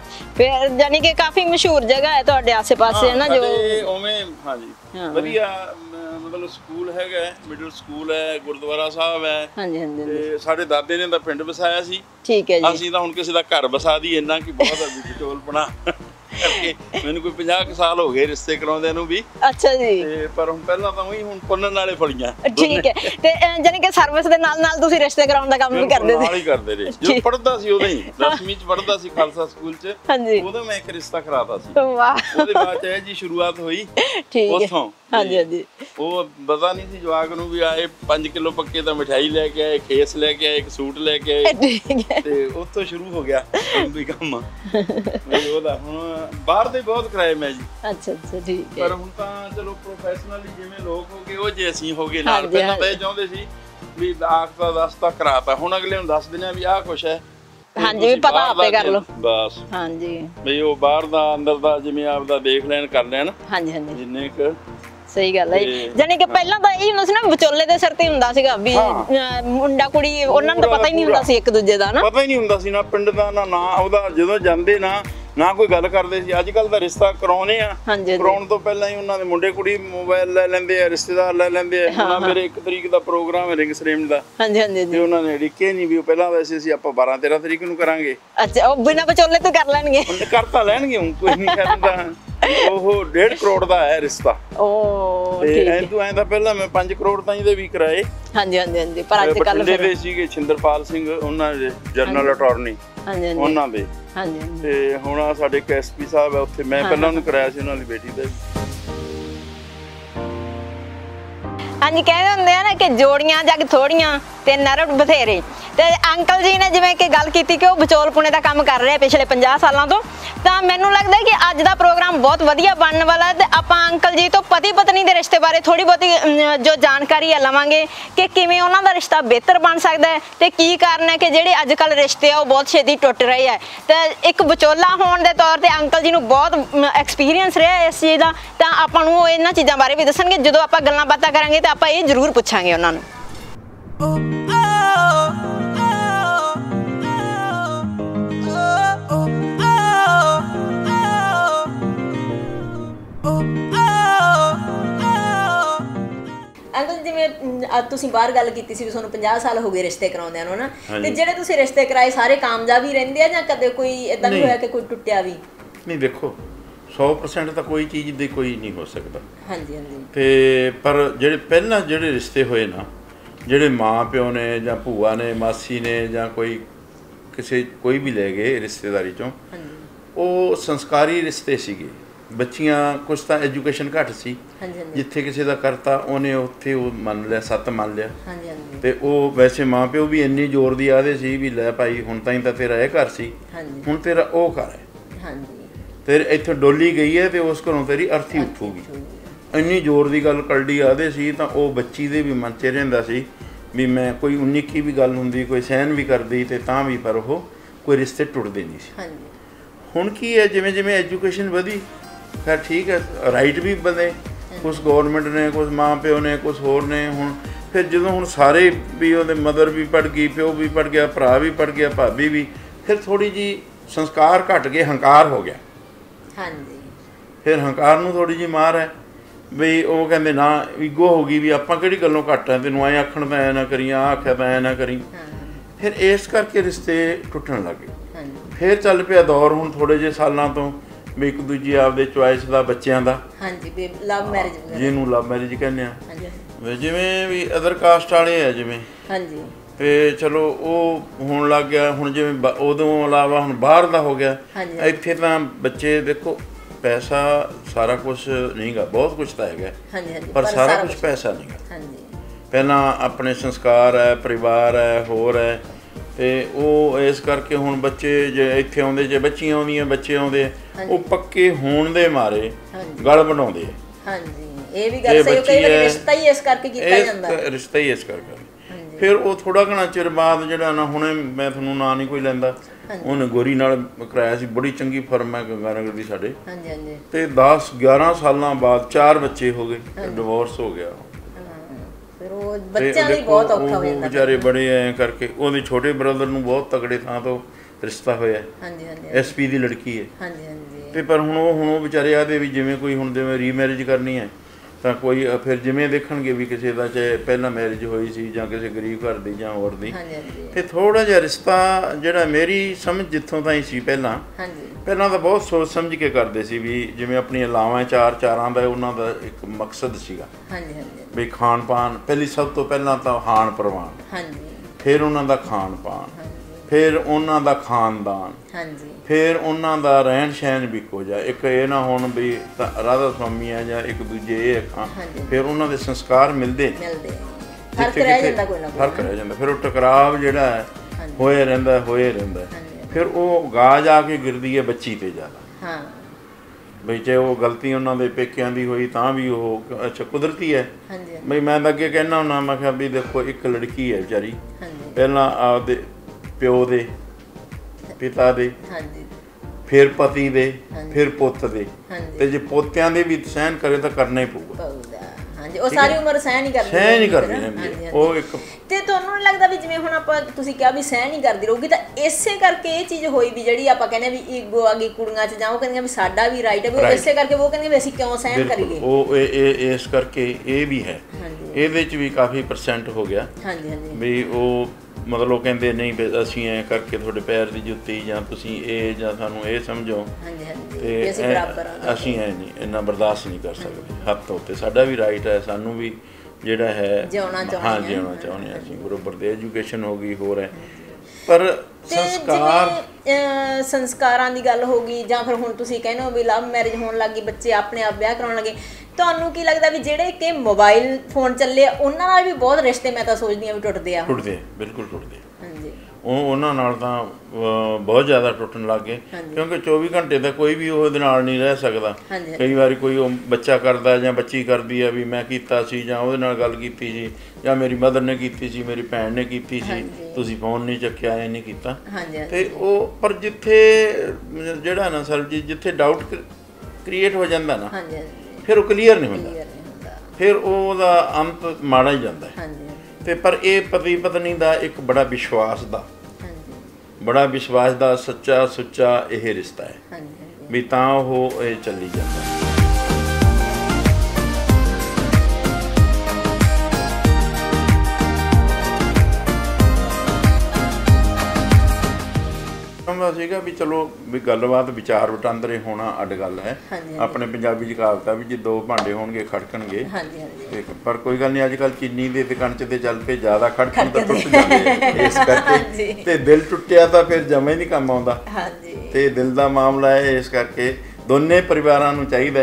ਫਿਰ ਜਾਨੀ ਕਿ ਕਾਫੀ ਮਸ਼ਹੂਰ ਜਗ੍ਹਾ ਹੈ ਤੁਹਾਡੇ ਆਸੇ-ਪਾਸੇ ਹੈ ਨਾ ਜੋ ਉਵੇਂ। ਹਾਂਜੀ ਵਧੀਆ ਮਤਲਬ ਸਕੂਲ ਹੈਗਾ, ਮਿਡਲ ਸਕੂਲ ਹੈ, ਗੁਰਦੁਆਰਾ ਸਾਹਿਬ ਹੈ। ਹਾਂਜੀ ਹਾਂਜੀ। ਤੇ ਸਾਡੇ ਦਾਦੇ ਨੇ ਤਾਂ ਪਿੰਡ ਵਸਾਇਆ ਸੀ। ਠੀਕ ਹੈ ਜੀ। ਅਸੀਂ ਤਾਂ ਹੁਣ ਕਿਸੇ ਦਾ ਘਰ ਵਸਾ ਦੀ ਇੰਨਾ ਕਿ ਬਹੁਤ ਵਿਚੋਲਪਣਾ ਕਰਕੇ ਮੈਨੂੰ ਕੋਈ 50 ਸਾਲ ਹੋ ਗਏ ਰਿਸ਼ਤੇ ਕਰਾਉਂਦਿਆਂ ਨੂੰ ਵੀ। ਅੱਛਾ ਜੀ। ਤੇ ਪਰ ਹੁਣ ਪਹਿਲਾਂ ਤਾਂ ਉਹੀ ਹੁਣ ਪੁੰਨਣ ਵਾਲੇ ਫਲੀਆਂ। ਠੀਕ ਹੈ। ਤੇ ਜਾਨੀ ਕਿ ਸਰਵਿਸ ਦੇ ਨਾਲ ਨਾਲ ਤੁਸੀਂ ਰਿਸ਼ਤੇ ਕਰਾਉਣ ਦਾ ਕੰਮ ਵੀ ਕਰਦੇ ਸੀ? ਨਾਲ ਹੀ ਕਰਦੇ ਰਹੇ। ਜਦੋਂ ਪੜ੍ਹਦਾ ਸੀ ਉਦੋਂ ਹੀ 10ਵੀਂ ਚ ਪੜ੍ਹਦਾ ਸੀ ਖਾਲਸਾ ਸਕੂਲ ਚ। ਹਾਂਜੀ। ਉਦੋਂ ਮੈਂ ਇੱਕ ਰਿਸ਼ਤਾ ਕਰਾਤਾ ਸੀ। ਵਾਹ। ਉਹਦੇ ਬਾਅਦ ਇਹ ਜੀ ਸ਼ੁਰੂਆਤ ਹੋਈ ਉੱਥੋਂ। ਹਾਂਜੀ ਹਾਂਜੀ। ਉਹ ਪਤਾ ਨਹੀਂ ਸੀ ਜਵਾਕ ਨੂੰ ਵੀ ਆਏ 5 ਕਿਲੋ ਪੱਕੇ ਤਾਂ ਮਿਠਾਈ ਲੈ ਕੇ ਆਏ, ਖੇਸ ਲੈ ਕੇ ਆਏ, ਇੱਕ ਸੂਟ ਲੈ ਕੇ ਆਏ। ਠੀਕ ਹੈ। ਤੇ ਉੱਥੋਂ ਸ਼ੁਰੂ ਹੋ ਗਿਆ ਵੀ ਕੰਮ। ਉਹਦਾ ਹੁਣ ਬਾਹਰ ਦੇ ਬਹੁਤ ਕਰਾਏ ਮੈਂ ਜੀ। ਅੱਛਾ ਅੱਛਾ ਠੀਕ ਹੈ। ਪਰ ਹੁਣ ਤਾਂ ਚਲੋ ਪ੍ਰੋਫੈਸ਼ਨਲੀ ਜਿਵੇਂ ਲੋਕ ਹੋ ਗਏ ਉਹ ਜੇ ਅਸੀਂ ਹੋ ਗਏ ਨਾਲ। ਪਹਿਲਾਂ ਤਾਂ ਇਹ ਚਾਹੁੰਦੇ ਸੀ ਵੀ ਆਖਦਾ ਦੱਸਦਾ ਕਰਾਤਾ, ਹੁਣ ਅਗਲੇ ਨੂੰ ਦੱਸ ਦਿੰਦੇ ਆ ਵੀ ਆਹ ਕੁਛ ਹੈ। ਹਾਂਜੀ ਵੀ ਪਤਾ ਆਪੇ ਕਰ ਲਓ ਬਸ। ਹਾਂਜੀ ਵੀ ਉਹ ਬਾਹਰ ਦਾ ਅੰਦਰ ਦਾ ਜਿਵੇਂ ਆਪਦਾ ਦੇਖ ਲੈਣ ਕਰ ਲੈਣ। ਹਾਂਜੀ ਹਾਂਜੀ ਜਿੰਨੇ ਕੁ ਸਹੀ ਗੱਲ ਹੈ। ਜਾਨੀ ਕਿ ਪਹਿਲਾਂ ਤਾਂ ਇਹ ਹੁੰਦਾ ਸੀ ਨਾ ਵਿਚੋਲੇ ਦੇ ਸਿਰ ਤੇ ਹੁੰਦਾ ਸੀਗਾ ਵੀ ਮੁੰਡਾ ਕੁੜੀ ਉਹਨਾਂ ਨੂੰ ਤਾਂ ਪਤਾ ਹੀ ਨਹੀਂ ਹੁੰਦਾ ਸੀ ਇੱਕ ਦੂਜੇ ਦਾ ਨਾ। ਪਤਾ ਹੀ ਨਹੀਂ ਹੁੰਦਾ ਸੀ ਨਾ ਪਿੰਡ ਦਾ ਨਾ ਉਹਦਾ। ਜਦੋਂ ਜਾਂਦੇ ਨਾ ਕੋਈ ਗੱਲ ਕਰਦੇ ਸੀ। ਅੱਜ ਕੱਲ ਦਾ ਰਿਸ਼ਤਾ ਕਰਾਉਣੇ ਆ, ਕਰਾਉਣ ਤੋਂ ਪਹਿਲਾਂ ਹੀ ਉਹਨਾਂ ਦੇ ਮੁੰਡੇ ਕੁੜੀ ਮੋਬਾਈਲ ਲੈ ਲੈਂਦੇ ਆ, ਰਿਸ਼ਤੇਦਾਰ ਲੈ ਲੈਂਦੇ ਆ। ਮੇਰੇ 1 ਤਰੀਕ ਦਾ ਪ੍ਰੋਗਰਾਮ ਹੈ ਰਿੰਗ ਸੇਰੇਮਨੀ ਦਾ। ਹਾਂਜੀ ਹਾਂਜੀ। ਤੇ ਉਹਨਾਂ ਨੇ ਅੜਿੱਕੇ ਨਹੀਂ ਵੀ ਪਹਿਲਾਂ ਵੈਸੇ ਸੀ ਆਪਾਂ 12-13 ਤਰੀਕ ਨੂੰ ਕਰਾਂਗੇ। ਅੱਛਾ ਉਹ ਬਿਨਾਂ ਵਿਚੋਲੇ ਤੋਂ ਕਰ ਲੈਣਗੇ? ਕਰ ਤਾਂ ਲੈਣਗੇ, ਹੁਣ ਕੋਈ ਨਹੀਂ ਕਹਿੰਦਾ। ਉਹ 1.5 ਕਰੋੜ ਦਾ ਹੈ ਰਿਸ਼ਤਾ। ਓ ਠੀਕ ਹੈ। ਐਂ ਤਾਂ ਪਹਿਲਾਂ ਮੈਂ 5 ਕਰੋੜ ਤਾਈਂ ਦੇ ਵੀ ਕਰਾਏ। ਹਾਂਜੀ ਹਾਂਜੀ ਹਾਂਜੀ। ਪਰ ਅੱਜ ਕੱਲ ਦੇ ਸੀਗੇ ਛਿੰਦਰਪਾਲ ਸਿੰਘ ਉਹਨਾਂ ਦੇ ਜਨਰਲ ਅਟਾਰਨੀ ਉਹਨਾਂ ਦੇ। ਹਾਂਜੀ। ਤੇ ਹੁਣ ਸਾਡੇ ਐਸਪੀ ਸਾਹਿਬ ਹੈ ਉੱਥੇ। ਮੈਂ ਪਹਿਲਾਂ ਉਹਨੂੰ ਕਰਾਇਆ ਸੀ ਉਹਨਾਂ ਦੀ ਬੇਟੀ ਦਾ। ਹਾਂਜੀ ਕਹਿੰਦੇ ਹੁੰਦੇ ਆ ਨਾ ਕਿ ਜੋੜੀਆਂ ਜੱਗ ਥੋੜੀਆਂ ਤੇ ਨਰ ਬਥੇਰੇ। ਤੇ ਅੰਕਲ ਜੀ ਨੇ ਜਿਵੇਂ ਕਿ ਗੱਲ ਕੀਤੀ ਕਿ ਉਹ ਵਿਚੋਲਪੁਣੇ ਦਾ ਕੰਮ ਕਰ ਰਹੇ ਪਿਛਲੇ 50 ਸਾਲਾਂ ਤੋਂ, ਤਾਂ ਮੈਨੂੰ ਲੱਗਦਾ ਕਿ ਅੱਜ ਦਾ ਪ੍ਰੋਗਰਾਮ ਬਹੁਤ ਵਧੀਆ ਬਣਨ ਵਾਲਾ ਹੈ। ਤੇ ਆਪਾਂ ਅੰਕਲ ਜੀ ਤੋਂ ਪਤੀ ਪਤਨੀ ਦੇ ਰਿਸ਼ਤੇ ਬਾਰੇ ਥੋੜੀ ਬਹੁਤੀ ਜੋ ਜਾਣਕਾਰੀ ਹੈ ਲਵਾਂਗੇ ਕਿ ਕਿਵੇਂ ਉਹਨਾਂ ਦਾ ਰਿਸ਼ਤਾ ਬਿਹਤਰ ਬਣ ਸਕਦਾ ਹੈ ਤੇ ਕੀ ਕਾਰਨ ਹੈ ਕਿ ਜਿਹੜੇ ਅੱਜ ਕੱਲ੍ਹ ਰਿਸ਼ਤੇ ਆ ਉਹ ਬਹੁਤ ਛੇਤੀ ਟੁੱਟ ਰਹੇ ਆ। ਤੇ ਇੱਕ ਵਿਚੋਲਾ ਹੋਣ ਦੇ ਤੌਰ ਤੇ ਅੰਕਲ ਜੀ ਨੂੰ ਬਹੁਤ ਐਕਸਪੀਰੀਅੰਸ ਰਿਹਾ ਇਸ ਚੀਜ਼ ਦਾ, ਤਾਂ ਆਪਾਂ ਨੂੰ ਉਹ ਇਹਨਾਂ ਚੀਜ਼ਾਂ ਬਾਰੇ ਵੀ ਦੱਸਣਗੇ। ਜਦੋਂ ਆਪਾਂ ਗੱਲਾਂ ਬਾਤਾਂ ਕਰਾਂਗੇ ਤਾਂ ਆਪਾਂ ਇਹ ਜ਼ਰੂਰ ਪੁੱਛਾਂਗੇ ਉਹਨਾਂ ਨੂੰ। ਅੰਕਲ ਜਿਵੇਂ ਅੱਜ ਤੁਸੀਂ ਬਾਹਰ ਗੱਲ ਕੀਤੀ ਸੀ ਵੀ ਤੁਹਾਨੂੰ 50 ਸਾਲ ਹੋ ਗਏ ਰਿਸ਼ਤੇ ਕਰਾਉਂਦਿਆਂ ਨੂੰ ਨਾ, ਤੇ ਜਿਹੜੇ ਤੁਸੀਂ ਰਿਸ਼ਤੇ ਕਰਾਏ ਸਾਰੇ ਕਾਮਯਾਬ ਹੀ ਰਹਿੰਦੇ ਆ ਜਾਂ ਕਦੇ ਕੋਈ ਇਦਾਂ ਵੀ ਹੋਇਆ ਕਿ ਕੋਈ ਟੁੱਟਿਆ ਵੀ? ਨਹੀਂ ਦੇਖੋ 100% ਤਾਂ ਕੋਈ ਚੀਜ਼ ਦੇ ਕੋਈ ਨਹੀਂ ਹੋ ਸਕਦਾ। ਹਾਂਜੀ ਹਾਂਜੀ। ਤੇ ਪਰ ਜਿਹੜੇ ਪਹਿਲਾਂ ਜਿਹੜੇ ਰਿਸ਼ਤੇ ਹੋਏ ਨਾ, ਜਿਹੜੇ ਮਾਂ ਪਿਓ ਨੇ ਜਾਂ ਭੂਆ ਨੇ ਮਾਸੀ ਨੇ ਜਾਂ ਕੋਈ ਵੀ ਲੈ ਗਏ ਰਿਸ਼ਤੇਦਾਰੀ ਚੋਂ, ਉਹ ਸੰਸਕਾਰੀ ਰਿਸ਼ਤੇ ਸੀਗੇ। ਬੱਚੀਆਂ ਕੁਛ ਤਾਂ ਐਜੂਕੇਸ਼ਨ ਘੱਟ ਸੀ, ਜਿੱਥੇ ਕਿਸੇ ਦਾ ਕਰਤਾ ਉਹਨੇ ਉੱਥੇ ਉਹ ਮੰਨ ਲਿਆ, ਸੱਤ ਮੰਨ ਲਿਆ। ਤੇ ਉਹ ਵੈਸੇ ਮਾਂ ਪਿਓ ਵੀ ਇੰਨੀ ਜ਼ੋਰ ਦੀ ਆਦੇ ਸੀ ਵੀ ਲੈ ਭਾਈ ਹੁਣ ਤਾਂ ਹੀ ਤਾਂ ਤੇਰਾ ਇਹ ਘਰ ਸੀ, ਹੁਣ ਤੇਰਾ ਉਹ ਘਰ ਹੈ। ਫਿਰ ਇੱਥੇ ਡੋਲੀ ਗਈ ਹੈ ਤੇ ਉਸ ਘਰੋਂ ਤੇਰੀ ਅਰਥੀ ਉੱਠੂਗੀ। ਇੰਨੀ ਜ਼ੋਰ ਦੀ ਗੱਲ ਕਰਦੀ ਆਦੇ ਸੀ ਤਾਂ ਉਹ ਬੱਚੀ ਦੇ ਵੀ ਮਨ 'ਚ ਰਹਿੰਦਾ ਸੀ ਵੀ ਮੈਂ ਕੋਈ 19 ਵੀ ਗੱਲ ਹੁੰਦੀ, ਕੋਈ ਸਹਿਣ ਵੀ ਕਰਦੀ ਤੇ ਤਾਂ ਵੀ ਪਰ ਉਹ ਕੋਈ ਰਿਸ਼ਤੇ ਟੁੱਟਦੇ ਨਹੀਂ ਸੀ। ਹੁਣ ਕੀ ਹੈ, ਜਿਵੇਂ ਜਿਵੇਂ ਐਜੂਕੇਸ਼ਨ ਵਧੀ, ਖੈਰ ਠੀਕ ਹੈ, ਰਾਈਟ ਵੀ ਬਣੇ, ਕੁਛ ਗੌਰਮੈਂਟ ਨੇ, ਕੁਛ ਮਾਂ ਪਿਓ ਨੇ, ਕੁਛ ਹੋਰ ਨੇ। ਹੁਣ ਫਿਰ ਜਦੋਂ ਹੁਣ ਸਾਰੇ ਵੀ ਉਹਦੇ ਮਦਰ ਵੀ ਪੜ੍ਹ ਗਈ, ਪਿਓ ਵੀ ਪੜ੍ਹ ਗਿਆ, ਭਰਾ ਵੀ ਪੜ੍ਹ ਗਿਆ, ਭਾਬੀ ਵੀ, ਫਿਰ ਥੋੜ੍ਹੀ ਜਿਹੀ ਸੰਸਕਾਰ ਘਟ ਗਏ, ਹੰਕਾਰ ਹੋ ਗਿਆ। ਹਾਂਜੀ, ਫਿਰ ਹੰਕਾਰ ਨੂੰ ਥੋੜ੍ਹੀ ਜਿਹੀ ਮਾਰ ਹੈ ਬਈ ਉਹ ਕਹਿੰਦੇ ਨਾ, ਈਗੋ ਹੋ ਗਈ ਵੀ ਆਪਾਂ ਕਿਹੜੀ ਗੱਲੋਂ ਘੱਟ ਹੈ, ਤੈਨੂੰ ਐਂ ਆਖਣ ਤਾਂ ਐ ਨਾ ਕਰੀ, ਆਹ ਆਖਿਆ ਤਾਂ ਐ ਨਾ ਕਰੀ। ਫਿਰ ਇਸ ਕਰਕੇ ਰਿਸ਼ਤੇ ਟੁੱਟਣ ਲੱਗੇ। ਫਿਰ ਚੱਲ ਪਿਆ ਦੌਰ ਹੁਣ ਥੋੜ੍ਹੇ ਜਿਹੇ ਸਾਲਾਂ ਤੋਂ ਵੀ ਇੱਕ ਦੂਜੀ ਆਪਦੇ ਚੁਆਇਸ ਦਾ, ਬੱਚਿਆਂ ਦਾ, ਹਾਂਜੀ, ਲਵ ਮੈਰਿਜ, ਜਿਹਨੂੰ ਲਵ ਮੈਰਿਜ ਕਹਿੰਦੇ ਆ, ਜਿਵੇਂ ਵੀ ਅਦਰ ਕਾਸਟ ਵਾਲੇ ਆ ਜਿਵੇਂ, ਹਾਂਜੀ, ਤੇ ਚਲੋ ਉਹ ਹੋਣ ਲੱਗ ਗਿਆ। ਹੁਣ ਜਿਵੇਂ ਉਦੋਂ ਇਲਾਵਾ ਹੁਣ ਬਾਹਰ ਦਾ ਹੋ ਗਿਆ। ਇੱਥੇ ਤਾਂ ਬੱਚੇ ਦੇਖੋ, ਪੈਸਾ ਸਾਰਾ ਕੁਛ ਨਹੀਂ ਗਾ, ਬਹੁਤ ਕੁਛ ਤਾਂ ਹੈਗਾ, ਪਰ ਸਾਰਾ ਕੁਛ ਪੈਸਾ ਨਹੀਂ ਗਾ। ਪਹਿਲਾਂ ਆਪਣੇ ਸੰਸਕਾਰ ਹੈ, ਪਰਿਵਾਰ ਹੈ, ਹੋਰ ਹੈ, ਤੇ ਉਹ ਇਸ ਕਰਕੇ ਹੁਣ ਬੱਚੇ ਜੇ ਇੱਥੇ ਆਉਂਦੇ, ਜੇ ਬੱਚੀਆਂ ਆਉਂਦੀਆਂ, ਬੱਚੇ ਆਉਂਦੇ, ਉਹ ਪੱਕੇ ਹੋਣ ਦੇ ਮਾਰੇ ਗਲ ਬਣਾਉਂਦੇ। ਹਾਂਜੀ, ਇਹ ਵੀ ਗੱਲ ਸਹੀ, ਕਈ ਵਾਰੀ ਰਿਸ਼ਤਾ ਹੀ ਇਸ ਕਰਕੇ ਕੀਤਾ ਜਾਂਦਾ ਹੈ, ਰਿਸ਼ਤਾ ਹੀ ਇਸ ਕਰਕੇ। ਫਿਰ ਉਹ ਥੋੜਾ ਘਣਾ ਚਿਰ ਬਾਅਦ ਜਿਹੜਾ ਨਾ, ਹੁਣੇ ਮੈਂ ਤੁਹਾਨੂੰ ਨਾਂ ਨਹੀਂ ਕੋਈ ਲੈਂਦਾ, ਉਹਨੇ ਗੋਰੀ ਨਾਲ ਕਰਾਇਆ ਸੀ, ਬੜੀ ਚੰਗੀ ਫਰਮ ਹੈ ਗੰਗਾ ਨਗਰ ਦੀ ਸਾਡੇ, ਤੇ 10-11 ਸਾਲਾਂ ਬਾਅਦ 4 ਬੱਚੇ ਹੋ ਗਏ, ਡਿਵੋਰਸ ਹੋ ਗਿਆ। ਫਿਰ ਉਹ ਬੱਚਿਆਂ ਲਈ ਬਹੁਤ ਔਖਾ ਹੋ ਜਾਂਦਾ। ਵਿਚਾਰੇ ਬੜੇ ਐ ਕਰਕੇ, ਉਹਦੇ ਛੋਟੇ ਬ੍ਰਦਰ ਨੂੰ ਬਹੁਤ ਤਕੜੇ ਥਾਂ ਤੋਂ ਰਿਸ਼ਤਾ ਹੋਇਆ, SP ਦੀ ਲੜਕੀ ਹੈ। ਤੇ ਪਰ ਹੁਣ ਉਹ ਵਿਚਾਰੇ ਆਦੇ ਵੀ ਜਿਵੇਂ ਕੋਈ ਹੁਣ ਜਿਵੇਂ ਰੀਮੈਰਿਜ ਕਰਨੀ ਹੈ ਤਾਂ ਕੋਈ ਫਿਰ ਜਿਵੇਂ ਦੇਖਣਗੇ ਵੀ ਕਿਸੇ ਦਾ ਚਾਹੇ ਪਹਿਲਾਂ ਮੈਰਿਜ ਹੋਈ ਸੀ ਜਾਂ ਕਿਸੇ ਗਰੀਬ ਘਰ ਦੀ ਜਾਂ ਹੋਰ ਦੀ, ਤੇ ਥੋੜਾ ਜਿਹਾ ਰਿਸ਼ਤਾ ਜਿਹੜਾ ਮੇਰੀ ਸਮਝ ਜਿੱਥੋਂ ਤਾਈਂ ਸੀ, ਪਹਿਲਾਂ ਤਾਂ ਬਹੁਤ ਸੋਚ ਸਮਝ ਕੇ ਕਰਦੇ ਸੀ ਵੀ ਜਿਵੇਂ ਆਪਣੀਆਂ ਲਾਵਾਂ ਚਾਰਾਂ ਦਾ ਉਹਨਾਂ ਦਾ ਇੱਕ ਮਕਸਦ ਸੀਗਾ ਵੀ ਖਾਣ ਪਾਣ, ਪਹਿਲੀ ਸਭ ਤੋਂ ਪਹਿਲਾਂ ਤਾਂ ਹਾਣ ਪ੍ਰਵਾਨ, ਫਿਰ ਉਹਨਾਂ ਦਾ ਖਾਣ ਪਾਣ, ਫਿਰ ਉਹਨਾਂ ਦਾ ਖਾਨਦਾਨ, ਫਿਰ ਉਹਨਾਂ ਦਾ ਰਹਿਣ ਸਹਿਣ ਵੀ ਇੱਕੋ ਜਿਹਾ, ਇੱਕ ਇਹ ਨਾ ਹੁਣ ਵੀ ਰਾਧਾ ਸਵਾਮੀ ਆ ਜਾਂ ਇੱਕ ਦੂਜੇ ਇਹ ਅੱਖਾਂ, ਫਿਰ ਉਹਨਾਂ ਦੇ ਸੰਸਕਾਰ ਮਿਲਦੇ, ਫਰਕ ਰਹਿ ਜਾਂਦਾ। ਫਿਰ ਉਹ ਟਕਰਾਵ ਜਿਹੜਾ ਹੈ ਹੋਏ ਰਹਿੰਦਾ। ਫਿਰ ਉਹ ਗਾ ਜਾ ਕੇ ਗਿਰਦੀ ਹੈ ਬੱਚੀ ਤੇ ਜ਼ਿਆਦਾ, ਬਈ ਚਾਹੇ ਉਹ ਗਲਤੀ ਉਹਨਾਂ ਦੇ ਪੇਕਿਆਂ ਦੀ ਹੋਈ ਤਾਂ ਵੀ ਉਹ ਅੱਛਾ ਕੁਦਰਤੀ ਹੈ। ਬਈ ਮੈਂ ਤਾਂ ਅੱਗੇ ਕਹਿਣਾ ਹੁੰਦਾ, ਮੈਂ ਕਿਹਾ ਵੀ ਦੇਖੋ ਇੱਕ ਲੜਕੀ ਹੈ ਵਿਚਾਰੀ, ਪਹਿਲਾਂ ਆਪਦੇ ਪਿਓ ਦੇ, ਪਿਤਾ ਦੇ, ਫਿਰ ਪਤੀ ਦੇ, ਫਿਰ ਪੁੱਤ ਦੇ, ਤੇ ਜੇ ਪੋਤਿਆਂ ਦੇ ਵੀ ਸਹਿਣ ਕਰੇ ਤਾਂ ਕਰਨਾ ਹੀ ਪਊਗਾ। ਉਹ ਸਾਰੀ ਉਮਰ ਸਹਿਣ ਹੀ ਕਰਦੀ ਰਹਿੰਦੀ, ਉਹ ਇੱਕ। ਤੇ ਤੁਹਾਨੂੰ ਨਹੀਂ ਲੱਗਦਾ ਵੀ ਜਿਵੇਂ ਹੁਣ ਆਪਾਂ ਤੁਸੀਂ ਕਿਹਾ ਵੀ ਸਹਿਣ ਹੀ ਕਰਦੀ ਰਹੂਗੀ, ਤਾਂ ਇਸੇ ਕਰਕੇ ਇਹ ਚੀਜ਼ ਹੋਈ ਵੀ ਜਿਹੜੀ ਆਪਾਂ ਕਹਿੰਦੇ ਵੀ ਈਗੋ ਆ ਗਈ ਕੁੜੀਆਂ 'ਚ, ਜਾਂ ਉਹ ਕਹਿੰਦੀਆਂ ਵੀ ਸਾਡਾ ਵੀ ਰਾਈਟ ਹੈ, ਵੀ ਇਸੇ ਕਰਕੇ ਉਹ ਕਹਿੰਦੀਆਂ ਵੀ ਅਸੀਂ ਕਿਉਂ ਸਹਿਣ ਕਰੀਏ। ਉਹ ਇਸ ਕਰਕੇ ਇਹ ਵੀ ਹੈ, ਇਹਦੇ 'ਚ ਵੀ ਕਾਫੀ % ਹੋ ਗਿਆ ਵੀ ਉਹ ਮਤਲਬ ਕਹਿੰਦੇ ਨਹੀਂ ਵੀ ਅਸੀਂ ਐਂ ਕਰਕੇ ਤੁਹਾਡੇ ਪੈਰ ਦੀ ਜੁੱਤੀ, ਜਾਂ ਤੁਸੀਂ ਇਹ, ਜਾਂ ਸਾਨੂੰ ਇਹ ਸਮਝੋ, ਤੇ ਅਸੀਂ ਐਂ ਨਹੀਂ, ਇੰਨਾ ਬਰਦਾਸ਼ਤ ਨਹੀਂ ਕਰ ਸਕਦੇ। ਹੱਥ ਤੋਂ ਉੱਤੇ ਸਾਡਾ ਵੀ ਰਾਈਟ ਹੈ, ਸਾਨੂੰ ਵੀ ਜਿਹੜਾ ਹੈ ਜਿਉਣਾ ਚਾਹੁੰਦੇ ਹਾਂ ਅਸੀਂ ਬਰਾਬਰ ਦੇ। ਐਜੂਕੇਸ਼ਨ ਹੋ ਗਈ, ਹੋਰ ਹੈ, ਪਰ ਸੰਸਕਾਰਾਂ ਦੀ ਗੱਲ ਹੋ ਗਈ, ਜਾਂ ਫਿਰ ਹੁਣ ਤੁਸੀਂ ਕਹਿੰਦੇ ਹੋ ਵੀ ਲਵ ਮੈਰਿਜ ਹੋਣ ਲੱਗ ਗਈ, ਬੱਚੇ ਆਪਣੇ ਆਪ ਵਿਆਹ ਕਰਾਉਣ ਲੱਗੇ, ਤੁਹਾਨੂੰ ਕੀ ਲੱਗਦਾ ਵੀ ਜਿਹੜੇ ਕਿ ਮੋਬਾਈਲ ਫੋਨ ਚੱਲੇ ਉਹਨਾਂ ਨਾਲ ਵੀ ਬਹੁਤ ਰਿਸ਼ਤੇ, ਮੈਂ ਤਾਂ ਸੋਚਦੀ ਹਾਂ ਵੀ ਟੁੱਟਦੇ ਆ, ਬਿਲਕੁਲ ਟੁੱਟਦੇ। ਉਹਨਾਂ ਨਾਲ ਤਾਂ ਬਹੁਤ ਜ਼ਿਆਦਾ ਟੁੱਟਣ ਲੱਗ ਗਏ, ਕਿਉਂਕਿ 24 ਘੰਟੇ ਤਾਂ ਕੋਈ ਵੀ ਉਹਦੇ ਨਾਲ ਨਹੀਂ ਰਹਿ ਸਕਦਾ। ਕਈ ਵਾਰੀ ਕੋਈ ਉਹ ਬੱਚਾ ਕਰਦਾ ਜਾਂ ਬੱਚੀ ਕਰਦੀ ਆ ਵੀ ਮੈਂ ਕੀਤਾ ਸੀ, ਜਾਂ ਉਹਦੇ ਨਾਲ ਗੱਲ ਕੀਤੀ ਸੀ, ਜਾਂ ਮੇਰੀ ਮਦਰ ਨੇ ਕੀਤੀ ਸੀ, ਮੇਰੀ ਭੈਣ ਨੇ ਕੀਤੀ ਸੀ, ਤੁਸੀਂ ਫੋਨ ਨਹੀਂ ਚੱਕਿਆ, ਇਹ ਨਹੀਂ ਕੀਤਾ। ਤੇ ਉਹ ਪਰ ਜਿੱਥੇ ਜਿਹੜਾ ਨਾ ਸਰਬਜੀਤ, ਜਿੱਥੇ ਡਾਊਟ ਕ੍ਰੀਏਟ ਹੋ ਜਾਂਦਾ ਨਾ, ਫਿਰ ਉਹ ਕਲੀਅਰ ਨਹੀਂ ਹੁੰਦਾ, ਫਿਰ ਉਹਦਾ ਅੰਤ ਮਾੜਾ ਹੀ ਜਾਂਦਾ ਹੈ। ਤੇ ਪਰ ਇਹ ਪਤੀ ਪਤਨੀ ਦਾ ਇੱਕ ਬੜਾ ਵਿਸ਼ਵਾਸ ਦਾ ਸੱਚਾ ਸੁੱਚਾ ਇਹ ਰਿਸ਼ਤਾ ਹੈ ਵੀ ਤਾਂ ਉਹ ਇਹ ਚੱਲੀ ਜਾਂਦਾ। ਸੀਗਾ ਵੀ ਚਲੋ ਵੀ ਗੱਲਬਾਤ ਵਿਚਾਰ ਵਟਾਂਦਰੇ ਹੋਣਾ ਅੱਡ ਗੱਲ ਹੈ। ਆਪਣੇ ਪੰਜਾਬੀ 'ਚ ਕਹਾਵਤ ਆ ਵੀ ਜੇ 2 ਭਾਂਡੇ ਹੋਣਗੇ ਖੜਕਣਗੇ, ਪਰ ਕੋਈ ਗੱਲ ਨਹੀਂ, ਅੱਜ ਕੱਲ੍ਹ ਚੀਨੀ ਦੇ ਤੇ ਕਣਚ ਦੇ ਚੱਲ ਪਏ, ਜ਼ਿਆਦਾ ਖੜਕਣ ਤਾਂ ਟੁੱਟ ਜਾਂਦੇ ਇਸ ਕਰਕੇ, ਤੇ ਦਿਲ ਟੁੱਟਿਆ ਤਾਂ ਫਿਰ ਜਮਾ ਹੀ ਨਹੀਂ ਕੰਮ ਆਉਂਦਾ। ਤੇ ਦਿਲ ਦਾ ਮਾਮਲਾ ਹੈ, ਇਸ ਕਰਕੇ ਦੋਨੇ ਪਰਿਵਾਰਾਂ ਨੂੰ ਚਾਹੀਦਾ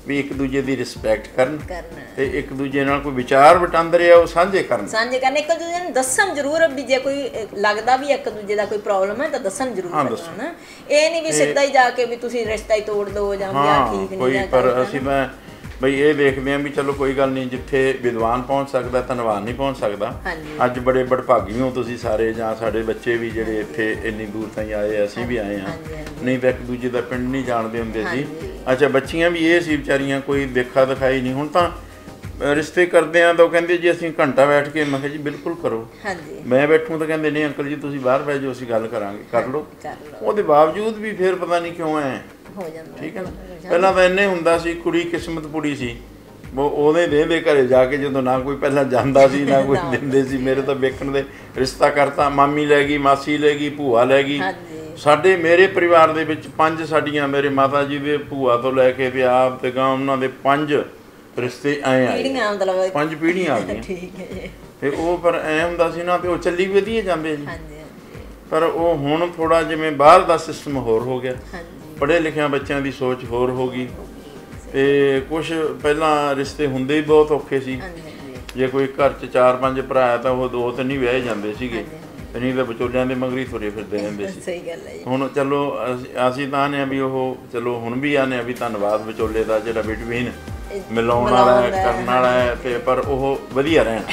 ਵੀ ਇੱਕ ਦੂਜੇ ਦੀ ਰਿਸਪੈਕਟ ਕਰਨ ਤੇ ਇੱਕ ਦੂਜੇ ਨਾਲ ਕੋਈ ਵਿਚਾਰ ਵਟਾਂਦਰੇ ਆ ਉਹ ਸਾਂਝੇ ਕਰਨ ਇੱਕ ਦੂਜੇ ਨੂੰ ਦੱਸਣ ਜ਼ਰੂਰ ਵੀ ਜੇ ਕੋਈ ਲੱਗਦਾ ਵੀ ਇੱਕ ਦੂਜੇ ਦਾ ਕੋਈ ਪ੍ਰੋਬਲਮ ਹੈ ਤਾਂ ਦੱਸਣ ਜ਼ਰੂਰ ਕਰਨਾ। ਇਹ ਨਹੀਂ ਵੀ ਸਿੱਧਾ ਹੀ ਜਾ ਕੇ ਵੀ ਤੁਸੀਂ ਰਿਸ਼ਤਾ ਹੀ ਤੋੜ ਦਿਓ ਜਾਂ ਵਿਆਹ ਠੀਕ ਨਹੀਂ ਹੈ। ਪਰ ਅਸੀਂ ਮੈਂ ਬਈ ਇਹ ਦੇਖਦੇ ਹਾਂ ਵੀ ਚਲੋ ਕੋਈ ਗੱਲ ਨਹੀਂ, ਜਿੱਥੇ ਵਿਦਵਾਨ ਪਹੁੰਚ ਸਕਦਾ ਧਨਵਾਨ ਨਹੀਂ ਪਹੁੰਚ ਸਕਦਾ। ਅੱਜ ਬੜੇ ਬੜਭਾਗੀ ਹੋ ਤੁਸੀਂ ਸਾਰੇ, ਜਾਂ ਸਾਡੇ ਬੱਚੇ ਵੀ ਜਿਹੜੇ ਇੱਥੇ ਇੰਨੀ ਦੂਰ ਤਾਈਂ ਆਏ, ਅਸੀਂ ਵੀ ਆਏ ਹਾਂ, ਨਹੀਂ ਤਾਂ ਇੱਕ ਦੂਜੇ ਦਾ ਪਿੰਡ ਨਹੀਂ ਜਾਣਦੇ ਹੁੰਦੇ ਸੀ। ਅੱਛਾ, ਬੱਚੀਆਂ ਵੀ ਇਹ ਸੀ ਵਿਚਾਰੀਆਂ, ਕੋਈ ਦੇਖਾ ਦਿਖਾਈ ਨਹੀਂ। ਹੁਣ ਤਾਂ ਰਿਸ਼ਤੇ ਕਰਦੇ ਆ ਤਾਂ ਉਹ ਕਹਿੰਦੇ ਜੀ ਅਸੀਂ ਘੰਟਾ ਬੈਠ ਕੇ, ਮੈਂ ਕਿਹਾ ਜੀ ਬਿਲਕੁਲ ਕਰੋ। ਮੈਂ ਬੈਠੂੰ ਤਾਂ ਕਹਿੰਦੇ ਨਹੀਂ ਅੰਕਲ ਜੀ ਤੁਸੀਂ ਬਾਹਰ ਬਹਿ ਜਾਓ, ਅਸੀਂ ਗੱਲ ਕਰਾਂਗੇ, ਕਰ ਲਓ। ਉਹਦੇ ਬਾਵਜੂਦ ਵੀ ਫਿਰ ਪਤਾ ਨਹੀਂ ਕਿਉਂ ਐ ਹੋ ਜਾਂਦਾ। ਠੀਕ ਹੈ ਨਾ, ਪਹਿਲਾਂ ਤਾਂ ਇੰਨੇ ਹੁੰਦਾ ਸੀ ਕੁੜੀ ਕਿਸਮਤ ਪੁੜੀ ਸੀ, ਉਹਦੇ ਦੇ ਘਰੇ ਜਾ ਕੇ ਜਦੋਂ ਨਾ ਕੋਈ ਪਹਿਲਾਂ ਜਾਂਦਾ ਸੀ ਨਾ ਕੋਈ ਦਿੰਦੇ ਸੀ। ਮੇਰੇ ਤਾਂ ਵੇਖਣ ਦੇ ਰਿਸ਼ਤਾ ਕਰਤਾ, ਮਾਮੀ ਲੈ ਗਈ, ਮਾਸੀ ਲੈ ਗਈ, ਭੂਆ ਲੈ ਗਈ। ਸਾਡੇ ਮੇਰੇ ਪਰਿਵਾਰ ਦੇ ਵਿੱਚ 5 ਸਾਡੀਆਂ, ਮੇਰੇ ਮਾਤਾ ਜੀ ਦੇ ਭੂਆ ਤੋਂ ਲੈ ਕੇ ਤੇ ਆਪ ਤੇ ਗਾਂ ਉਹਨਾਂ ਦੇ 5 ਰਿਸ਼ਤੇ ਆਏ ਆਏ, 5 ਪੀੜ੍ਹੀਆਂ ਆ ਗਈਆਂ। ਤੇ ਉਹ ਪਰ ਐ ਹੁੰਦਾ ਸੀ ਨਾ, ਤੇ ਉਹ ਚੱਲੀ ਵਧੀਆ ਜਾਂਦੇ ਜੀ। ਪਰ ਉਹ ਹੁਣ ਥੋੜਾ ਜਿਵੇਂ ਬਾਹਰ ਦਾ ਸਿਸਟਮ ਹੋਰ ਹੋ ਗਿਆ, ਪੜ੍ਹੇ ਲਿਖਿਆ ਬੱਚਿਆਂ ਦੀ ਸੋਚ ਹੋਰ ਹੋ ਗਈ। ਤੇ ਕੁਛ ਪਹਿਲਾਂ ਰਿਸ਼ਤੇ ਹੁੰਦੇ ਹੀ ਬਹੁਤ ਔਖੇ ਸੀ। ਜੇ ਕੋਈ ਘਰ 'ਚ 4-5 ਭਰਾ ਤਾਂ ਉਹ 2 ਤਾਂ ਨਹੀਂ ਵਿਆਹੇ ਜਾਂਦੇ ਸੀਗੇ, ਨਹੀਂ ਤਾਂ ਵਿਚੋਲਿਆਂ ਦੇ ਮਗਰੀ ਤੁਰੇ ਫਿਰਦੇ ਰਹਿੰਦੇ ਸੀ। ਸਹੀ ਗੱਲ ਹੈ। ਹੁਣ ਚਲੋ ਅਸੀਂ ਤਾਂ ਆਨੇ ਆ ਵੀ ਉਹ ਚਲੋ ਹੁਣ ਵੀ ਆਨੇ ਆ ਵੀ ਧੰਨਵਾਦ ਵਿਚੋਲੇ ਦਾ ਜਿਹੜਾ ਬਿਟਵੀਨ ਮਿਲਾਉਣ ਵਾਲਾ ਹੈ, ਕਰਨ ਵਾਲਾ ਹੈ, ਤੇ ਪਰ ਉਹ ਵਧੀਆ ਰਹਿਣ।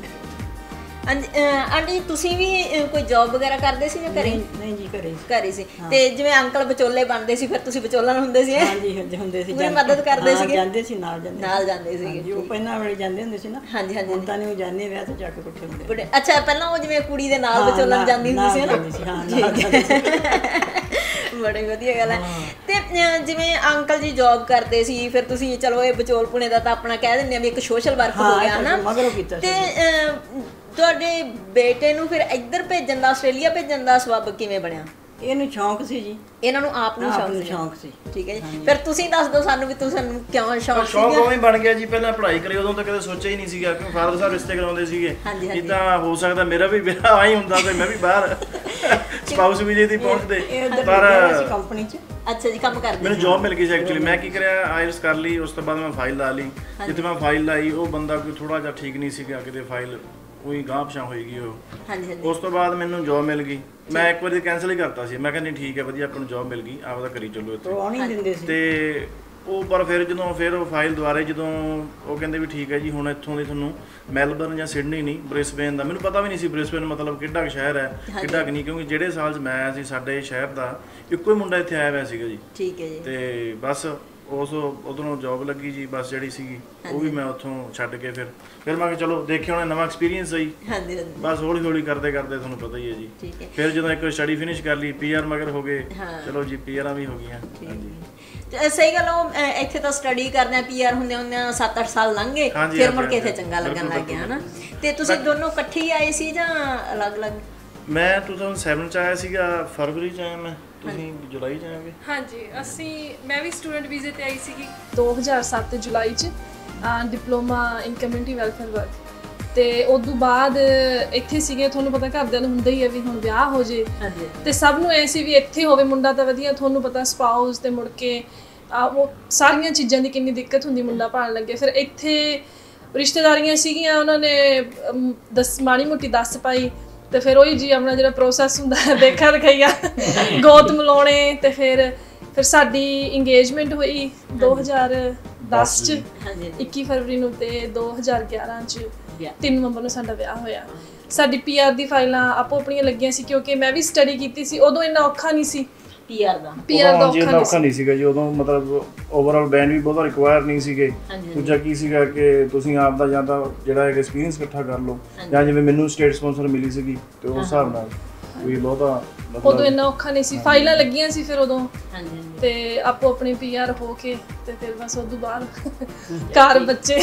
ਆਂਟੀ ਤੁਸੀਂ ਵੀ ਕੋਈ ਜੌਬ ਵਗੈਰਾ ਕਰਦੇ ਸੀ ਜਾਂ ਘਰੇ? ਨਹੀਂ ਜੀ, ਘਰੇ ਸੀ। ਤੇ ਜਿਵੇਂ ਅੰਕਲ ਵਿਚੋਲੇ ਬਣਦੇ ਸੀ, ਫਿਰ ਤੁਸੀਂ ਵਿਚੋਲਣ ਹੁੰਦੇ ਸੀ? ਹਾਂਜੀ ਹੁੰਦੇ ਸੀ, ਮਦਦ ਕਰਦੇ ਸੀਗੇ? ਜਾਂਦੇ ਸੀ, ਨਾਲ ਜਾਂਦੇ ਸੀਗੇ। ਉਹ ਪਹਿਲਾਂ ਵਾਲੇ ਜਾਂਦੇ ਹੁੰਦੇ ਸੀ ਨਾ। ਹਾਂਜੀ। ਹੁਣ ਤਾਂ ਨਹੀਂ ਉਹ ਜਾਂਦੇ, ਵਿਆਹ ਤੋਂ ਜਾ ਕੇ ਇਕੱਠੇ ਹੁੰਦੇ। ਅੱਛਾ, ਪਹਿਲਾਂ ਉਹ ਜਿਵੇਂ ਕੁੜੀ ਦੇ ਨਾਲ ਵਿਚੋਲਣ ਜਾਂਦੀ ਹੁੰਦੀ ਸੀ ਨਾ। ਬੜੀ ਵਧੀਆ ਗੱਲ ਹੈ। ਤੇ ਜਿਵੇਂ ਅੰਕਲ ਜੀ ਜੌਬ ਕਰਦੇ ਸੀ, ਫਿਰ ਤੁਸੀਂ ਚਲੋ ਇਹ ਵਿਚੋਲਪੁਣੇ ਦਾ ਤਾਂ ਆਪਣਾ ਕਹਿ ਦਿੰਦੇ ਆ ਵੀ ਇੱਕ ਸੋਸ਼ਲ ਵਰਕ ਹੋ ਗਿਆ ਨਾ। ਤੇ ਤੁਹਾਡੇ ਬੇਟੇ ਨੂੰ ਫਿਰ ਇੱਧਰ ਭੇਜਣ ਦਾ, ਆਸਟ੍ਰੇਲੀਆ ਭੇਜਣ ਦਾ ਸਬੱਬ ਕਿਵੇਂ ਬਣਿਆ? ਇਹਨੂੰ ਸ਼ੌਂਕ ਸੀ ਜੀ, ਇਹਨਾਂ ਨੂੰ ਆਪ ਨੂੰ ਸ਼ੌਂਕ ਸੀ। ਠੀਕ ਹੈ ਜੀ, ਫਿਰ ਤੁਸੀਂ ਦੱਸ ਦਿਓ ਸਾਨੂੰ ਵੀ ਤੁਹਾਨੂੰ ਕਿਉਂ ਸ਼ੌਂਕ ਸੀ? ਸ਼ੌਂਕ ਉਵੇਂ ਬਣ ਗਿਆ ਜੀ, ਪਹਿਲਾਂ ਪੜ੍ਹਾਈ ਕਰੀ ਉਦੋਂ ਤਾਂ ਕਦੇ ਸੋਚਿਆ ਹੀ ਨਹੀਂ ਸੀਗਾ, ਕਿਉਂ ਫਾਦਰ ਸਾਹਿਬ ਰਿਸ਼ਤੇ ਕਰਾਉਂਦੇ ਸੀਗੇ। ਇੱਦਾਂ ਹੋ ਸਕਦਾ ਮੇਰਾ ਵੀ ਵਿਆਹ ਆਈ ਹੁੰਦਾ ਤੇ ਮੈਂ ਵੀ ਬਾਹਰ ਸਪਾਊਸ ਵੀਜ਼ੇ ਤੇ ਪਹੁੰਚਦੇ। ਪਰ ਕੰਪਨੀ 'ਚ ਅੱਛਾ ਜੀ, ਕੰਮ ਕਰਦੇ ਮੈਨੂੰ ਜੌਬ ਮਿਲ ਗਈ ਸੀ ਐਕਚੁਅਲੀ। ਮੈਂ ਕੀ ਕਰਿਆ, ਆਇਲਸ ਕਰ ਲਈ, ਉਸ ਤੋਂ ਬਾਅਦ ਮੈਂ ਫਾਈਲ ਲਾ ਲਈ। ਜਿੱਥੇ ਮੈਂ ਫਾਈਲ ਲਾਈ ਉਹ ਬੰਦਾ ਕੋਈ ਥੋੜਾ ਜਿਹਾ ਠੀਕ ਨਹੀਂ ਸੀਗਾ, ਕਿਤੇ ਫਾਈਲ ਉਹੀ ਗਾਂਹ ਪਿਛਾਂ ਹੋਈ ਗਈ ਉਹ। ਉਸ ਤੋਂ ਬਾਅਦ ਮੈਨੂੰ ਜੌਬ ਮਿਲ ਗਈ। ਮੈਂ ਇੱਕ ਵਾਰੀ ਕੈਂਸਲ ਹੀ ਕਰਤਾ ਸੀ, ਮੈਂ ਕਹਿੰਦੀ ਠੀਕ ਹੈ ਵਧੀਆ, ਆਪਾਂ ਨੂੰ ਜੌਬ ਮਿਲ ਗਈ, ਆਪਦਾ ਕਰੀ ਚੱਲੋ ਇੱਥੇ। ਤੇ ਉਹ ਪਰ ਫਿਰ ਜਦੋਂ ਫਿਰ ਉਹ ਫਾਈਲ ਦੁਆਰੇ ਜਦੋਂ ਉਹ ਕਹਿੰਦੇ ਵੀ ਠੀਕ ਹੈ ਜੀ ਹੁਣ ਇੱਥੋਂ ਦੀ ਤੁਹਾਨੂੰ ਮੈਲਬਰਨ ਜਾਂ ਸਿਡਨੀ ਨਹੀਂ, ਬ੍ਰਿਸਬੇਨ ਦਾ, ਮੈਨੂੰ ਪਤਾ ਵੀ ਨਹੀਂ ਸੀ ਬ੍ਰਿਸਬੇਨ ਮਤਲਬ ਕਿੱਡਾ ਕੁ ਸ਼ਹਿਰ ਹੈ, ਕਿੱਡਾ ਕੁ ਨਹੀਂ, ਕਿਉਂਕਿ ਜਿਹੜੇ ਸਾਲ 'ਚ ਮੈਂ ਆਇਆ ਸੀ ਸਾਡੇ ਸ਼ਹਿਰ ਦਾ ਇੱਕੋ ਹੀ ਮੁੰਡਾ ਇੱਥੇ ਆਇਆ ਹੋਇਆ ਸੀਗਾ ਜੀ। ਠੀਕ ਹੈ ਜੀ। ਤੇ ਬਸ ਉਸ ਉਧਰੋਂ ਜੌਬ ਲੱਗੀ ਜੀ, ਬਸ ਜਿਹੜੀ ਸੀਗੀ ਉਹ ਵੀ ਮੈਂ ਉੱਥੋਂ ਛੱਡ ਕੇ ਫਿਰ ਮੈਂ ਕਿਹਾ ਚਲੋ ਦੇਖਿਆ ਹੋਣਾ, ਨਵਾਂ ਐਕਸਪੀਰੀਅੰਸ ਸਹੀ। ਬਸ ਹੌਲੀ ਹੌਲੀ ਕਰਦੇ ਤੁਹਾਨੂੰ ਪਤਾ ਹੀ ਹੈ ਜੀ। ਫਿਰ ਜਦੋਂ ਇੱਕ ਸਟੱਡੀ ਫਿਨਿਸ਼ ਕਰ ਲਈ, PR ਮਗਰ ਹੋ ਗਏ, ਚਲੋ ਜੀ PRਾਂ ਵੀ ਹੋ ਗਈਆਂ। ਹਾਂਜੀ, ਸਹੀ ਗੱਲ। ਉਹ ਇੱਥੇ ਤਾਂ ਸਟੱਡੀ ਕਰਦੇ ਆ, PR ਹੁੰਦੇ 7-8 ਸਾਲ ਲੰਘ ਗਏ, ਫਿਰ ਮੁੜ ਕੇ ਇੱਥੇ ਚੰਗਾ ਲੱਗਣ ਲੱਗ ਗਿਆ ਹਨਾ। ਤੇ ਤੁਸੀਂ ਦੋਨੋਂ ਇਕੱਠੇ ਹੀ ਆਏ ਸੀ ਜਾਂ ਅਲੱਗ-ਅਲੱਗ? ਮੈਂ 2007 'ਚ ਆਇਆ ਸੀਗਾ, ਫਰਵਰੀ 'ਚ ਆਇਆ ਮੈਂ, ਤੁਸੀਂ ਜੁਲਾਈ 'ਚ ਆਏ? ਹਾਂਜੀ, ਮੈਂ ਵੀ ਸਟੂਡੈਂਟ ਵੀਜ਼ੇ ਤੇ ਆਈ ਸੀਗੀ 2007 ਜੁਲਾਈ 'ਚ, diploma in community welfare work. ਤੇ ਉਦੋਂ ਬਾਅਦ ਇੱਥੇ ਸੀਗੇ, ਤੁਹਾਨੂੰ ਪਤਾ ਘਰਦਿਆਂ ਨੂੰ ਹੁੰਦਾ ਹੀ ਹੈ ਵੀ ਹੁਣ ਵਿਆਹ ਹੋ ਜੇ, ਤੇ ਸਭ ਨੂੰ ਐ ਸੀ ਵੀ ਇੱਥੇ ਹੋਵੇ ਮੁੰਡਾ ਤਾਂ ਵਧੀਆ। ਤੁਹਾਨੂੰ ਪਤਾ ਸਪਾਊਸ ਤੇ ਮੁੜ ਕੇ ਉਹ ਸਾਰੀਆਂ ਚੀਜ਼ਾਂ ਦੀ ਕਿੰਨੀ ਦਿੱਕਤ ਹੁੰਦੀ ਮੁੰਡਾ ਭਾਲਣ ਲੱਗੇ। ਫਿਰ ਇੱਥੇ ਰਿਸ਼ਤੇਦਾਰੀਆਂ ਸੀਗੀਆਂ, ਉਹਨਾਂ ਨੇ ਮਾੜੀ ਮੋਟੀ ਦੱਸ ਪਾਈ, ਤੇ ਫਿਰ ਉਹੀ ਜੀ ਆਪਣਾ ਜਿਹੜਾ ਪ੍ਰੋਸੈਸ ਹੁੰਦਾ ਦੇਖਾ ਦਿਖਾਈਆ ਗੋਤ ਮਿਲਾਉਣੇ। ਤੇ ਫਿਰ ਸਾਡੀ ਇੰਗੇਜਮੈਂਟ ਹੋਈ 2010 'ਚ, 21 ਫਰਵਰੀ ਨੂੰ, ਤੇ 2011 'ਚ 3 ਨਵੰਬਰ ਨੂੰ ਸਾਡਾ ਵਿਆਹ ਹੋਇਆ। ਸਾਡੀ PR ਦੀ ਫਾਈਲਾਂ ਆਪੋ ਆਪਣੀਆਂ ਲੱਗੀਆਂ ਸੀ, ਕਿਉਂਕਿ ਮੈਂ ਵੀ ਸਟੱਡੀ ਕੀਤੀ ਸੀ। ਉਦੋਂ ਇੰਨਾ ਔਖਾ ਨਹੀਂ ਸੀ PR ਦਾ ਔਖਾ ਨਹੀਂ ਸੀਗਾ ਜੀ ਉਦੋਂ, ਮਤਲਬ ਓਵਰਆਲ ਬੈਂਡ ਵੀ ਬਹੁਤਾ ਰਿਕੁਆਇਰ ਨਹੀਂ ਸੀਗੇ। ਦੂਜਾ ਕੀ ਸੀਗਾ ਕਿ ਤੁਸੀਂ ਆਪ ਦਾ ਜਾਂ ਤਾਂ ਜਿਹੜਾ ਐਕਸਪੀਰੀਅੰਸ ਇਕੱਠਾ ਕਰ ਲਓ, ਜਾਂ ਜਿਵੇਂ ਮੈਨੂੰ ਸਟੇਟ ਸਪਾਂਸਰ ਮਿਲੀ ਸੀਗੀ ਤੇ ਉਸ ਹਿਸਾਬ ਨਾਲ ਕੋਈ ਬਹੁਤਾ ਉਦੋਂ ਇੰਨਾ ਔਖਾ ਨਹੀਂ ਸੀ। ਫਾਈਲਾਂ ਲੱਗੀਆਂ ਸੀ ਫਿਰ ਉਦੋਂ, ਤੇ ਆਪੋ ਆਪਣੀ PR ਹੋ ਕੇ ਤੇ ਫਿਰ ਬਸ ਉਦੋਂ ਬਾਅਦ ਘਰ ਬੱਚੇ।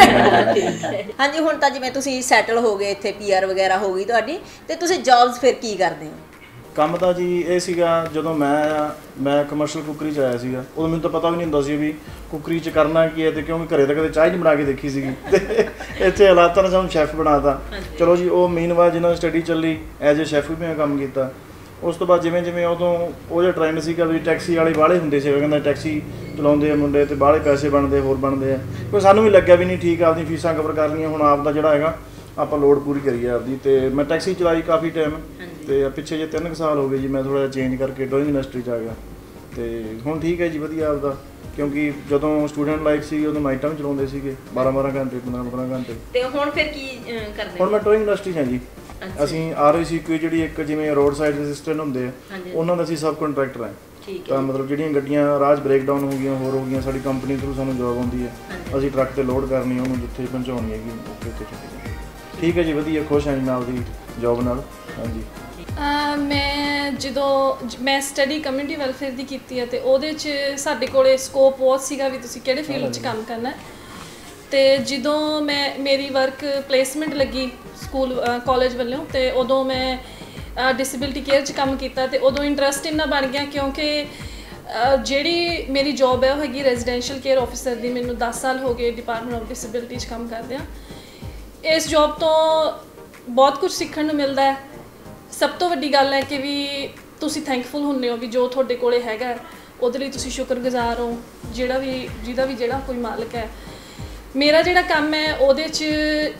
ਹਾਂਜੀ, ਹੁਣ ਤਾਂ ਜਿਵੇਂ ਤੁਸੀਂ ਸੈਟਲ ਹੋ ਗਏ ਇੱਥੇ, PR ਵਗੈਰਾ ਹੋ ਗਈ ਤੁਹਾਡੀ, ਤੇ ਤੁਸੀਂ ਜੌਬਸ ਫਿਰ ਕੀ ਕਰਦੇ ਹੋ? ਕੰਮ ਤਾਂ ਜੀ ਇਹ ਸੀਗਾ, ਜਦੋਂ ਮੈਂ ਕਮਰਸ਼ੀਅਲ ਕੁੱਕਰੀ 'ਚ ਆਇਆ ਸੀਗਾ, ਉਦੋਂ ਮੈਨੂੰ ਤਾਂ ਪਤਾ ਵੀ ਨਹੀਂ ਹੁੰਦਾ ਸੀ ਵੀ ਕੁੱਕਰੀ 'ਚ ਕਰਨਾ ਕੀ ਹੈ, ਤੇ ਕਿਉਂਕਿ ਘਰੇ ਤਾਂ ਕਦੇ ਚਾਹ ਨਹੀਂ ਬਣਾ ਕੇ ਦੇਖੀ ਸੀਗੀ, ਤੇ ਇੱਥੇ ਹਾਲਾਤਾਂ ਨੇ ਸਾਨੂੰ ਸ਼ੈਫ ਬਣਾਤਾ। ਚਲੋ ਜੀ, ਉਹ ਮੀਨਵਾਈਲ ਜਿਹਨਾਂ ਦੀ ਸਟੱਡੀ ਚੱਲੀ ਐਜ਼ ਏ ਸ਼ੈਫ ਵੀ ਮੈਂ ਕੰਮ ਕੀਤਾ। ਉਸ ਤੋਂ ਬਾਅਦ ਜਿਵੇਂ ਜਿਵੇਂ ਉਦੋਂ ਉਹ ਜਿਹੜਾ ਟ੍ਰੈਂਡ ਸੀਗਾ ਵੀ ਟੈਕਸੀ ਵਾਲੇ ਬਾਹਲੇ ਹੁੰਦੇ ਸੀ, ਕਹਿੰਦਾ ਟੈਕਸੀ ਚਲਾਉਂਦੇ ਆ ਮੁੰਡੇ ਤੇ ਬਾਹਲੇ ਪੈਸੇ ਬਣਦੇ ਹੋਰ ਬਣਦੇ ਆ, ਕੋਈ ਸਾਨੂੰ ਵੀ ਲੱਗਿਆ ਵੀ ਨਹੀਂ ਠੀਕ ਆਪਦੀ ਫੀਸਾਂ ਕਵਰ ਕਰ ਲਈਆਂ, ਹੁਣ ਆਪ ਦਾ ਜਿਹੜਾ ਹੈਗਾ ਆਪਾਂ ਲੋਡ ਪੂਰੀ ਕਰੀਏ ਆਪਦੀ। ਤੇ ਮੈਂ ਟੈਕਸੀ ਚਲਾਈ ਕਾਫੀ ਟਾਈਮ, ਤੇ ਪਿੱਛੇ ਜੇ 3 ਸਾਲ ਹੋ ਗਏ ਜੀ ਮੈਂ ਥੋੜ੍ਹਾ ਜਿਹਾ ਚੇਂਜ ਕਰਕੇ ਡਰਾਇੰਗ ਇੰਡਸਟਰੀ 'ਚ ਆ ਗਿਆ, ਤੇ ਹੁਣ ਠੀਕ ਹੈ ਜੀ ਵਧੀਆ ਆਪਦਾ। ਕਿਉਂਕਿ ਜਦੋਂ ਸਟੂਡੈਂਟ ਲਾਈਫ ਸੀ ਉਦੋਂ ਨਾਈਟਾਂ ਵੀ ਚਲਾਉਂਦੇ ਸੀਗੇ 12 ਘੰਟੇ 15 ਘੰਟੇ। ਤੇ ਹੁਣ ਫਿਰ ਕੀ ਕਰਦੇ? ਹੁਣ ਮੈਂ ਟੋਇੰਗ ਇੰਡਸਟਰੀ 'ਚ ਹਾਂ ਜੀ। ਅਸੀਂ RICQ ਜਿਹੜੀ ਇੱਕ ਜਿਵੇਂ ਰੋਡ ਸਾਈਡ ਅਸਿਸਟੈਂਟ ਹੁੰਦੇ ਆ, ਉਹਨਾਂ ਦਾ ਅਸੀਂ ਸਬ ਕੰਟਰੈਕਟਰ ਹਾਂ। ਤਾਂ ਮਤਲਬ ਜਿਹੜੀਆਂ ਗੱਡੀਆਂ ਰਾਜ ਬ੍ਰੇਕਡਾਊਨ ਹੋ ਗਈਆਂ ਹੋਰ ਹੋ ਗਈਆਂ, ਸਾਡੀ ਕੰਪਨੀ ਥਰੂ ਸਾਨੂੰ ਜੋਬ ਆਉਂਦੀ ਹੈ, ਅਸੀਂ ਟਰੱਕ ਤੇ ਲੋਡ ਕਰਨੀ, ਉਹਨੂੰ ਜਿੱਥੇ ਪਹੁੰਚਾਉਣੀ ਹੈਗੀ ਉੱਥੇ ਠੀਕ ਹੈ ਜੀ ਵਧੀਆ, ਖੁਸ਼ ਹਾਂ ਜੀ ਮੈਂ ਆਪਦੀ ਜੋਬ ਨਾਲ। ਹਾਂਜੀ ਮੈਂ ਸਟੱਡੀ ਕਮਿਊਨਿਟੀ ਵੈਲਫੇਅਰ ਦੀ ਕੀਤੀ ਹੈ, ਤੇ ਉਹਦੇ 'ਚ ਸਾਡੇ ਕੋਲੇ ਸਕੋਪ ਬਹੁਤ ਸੀਗਾ ਵੀ ਤੁਸੀਂ ਕਿਹੜੇ ਫੀਲਡ 'ਚ ਕੰਮ ਕਰਨਾ। ਤੇ ਜਦੋਂ ਮੇਰੀ ਵਰਕ ਪਲੇਸਮੈਂਟ ਲੱਗੀ ਸਕੂਲ ਕਾਲਜ ਵੱਲੋਂ, ਤੇ ਉਦੋਂ ਮੈਂ ਡਿਸੇਬਿਲਟੀ ਕੇਅਰ 'ਚ ਕੰਮ ਕੀਤਾ, ਤੇ ਉਦੋਂ ਇੰਟਰਸਟ ਇੰਨਾ ਬਣ ਗਿਆ ਕਿਉਂਕਿ ਜਿਹੜੀ ਮੇਰੀ ਜੋਬ ਹੈ ਉਹ ਹੈਗੀ ਰੈਜ਼ੀਡੈਂਸ਼ੀਅਲ ਕੇਅਰ ਆਫਿਸਰ ਦੀ। ਮੈਨੂੰ 10 ਸਾਲ ਹੋ ਗਏ ਡਿਪਾਰਟਮੈਂਟ ਆਫ ਡਿਸੇਬਿਲਟੀ 'ਚ ਕੰਮ ਕਰਦਿਆਂ। ਇਸ ਜੋਬ ਤੋਂ ਬਹੁਤ ਕੁਝ ਸਿੱਖਣ ਨੂੰ ਮਿਲਦਾ ਹੈ। ਸਭ ਤੋਂ ਵੱਡੀ ਗੱਲ ਹੈ ਕਿ ਵੀ ਤੁਸੀਂ ਥੈਂਕਫੁਲ ਹੁੰਦੇ ਹੋ ਵੀ ਜੋ ਤੁਹਾਡੇ ਕੋਲੇ ਹੈਗਾ ਉਹਦੇ ਲਈ ਤੁਸੀਂ ਸ਼ੁਕਰਗੁਜ਼ਾਰ ਹੋ, ਜਿਹਦਾ ਵੀ ਜਿਹੜਾ ਕੋਈ ਮਾਲਕ ਹੈ। ਮੇਰਾ ਜਿਹੜਾ ਕੰਮ ਹੈ ਉਹਦੇ 'ਚ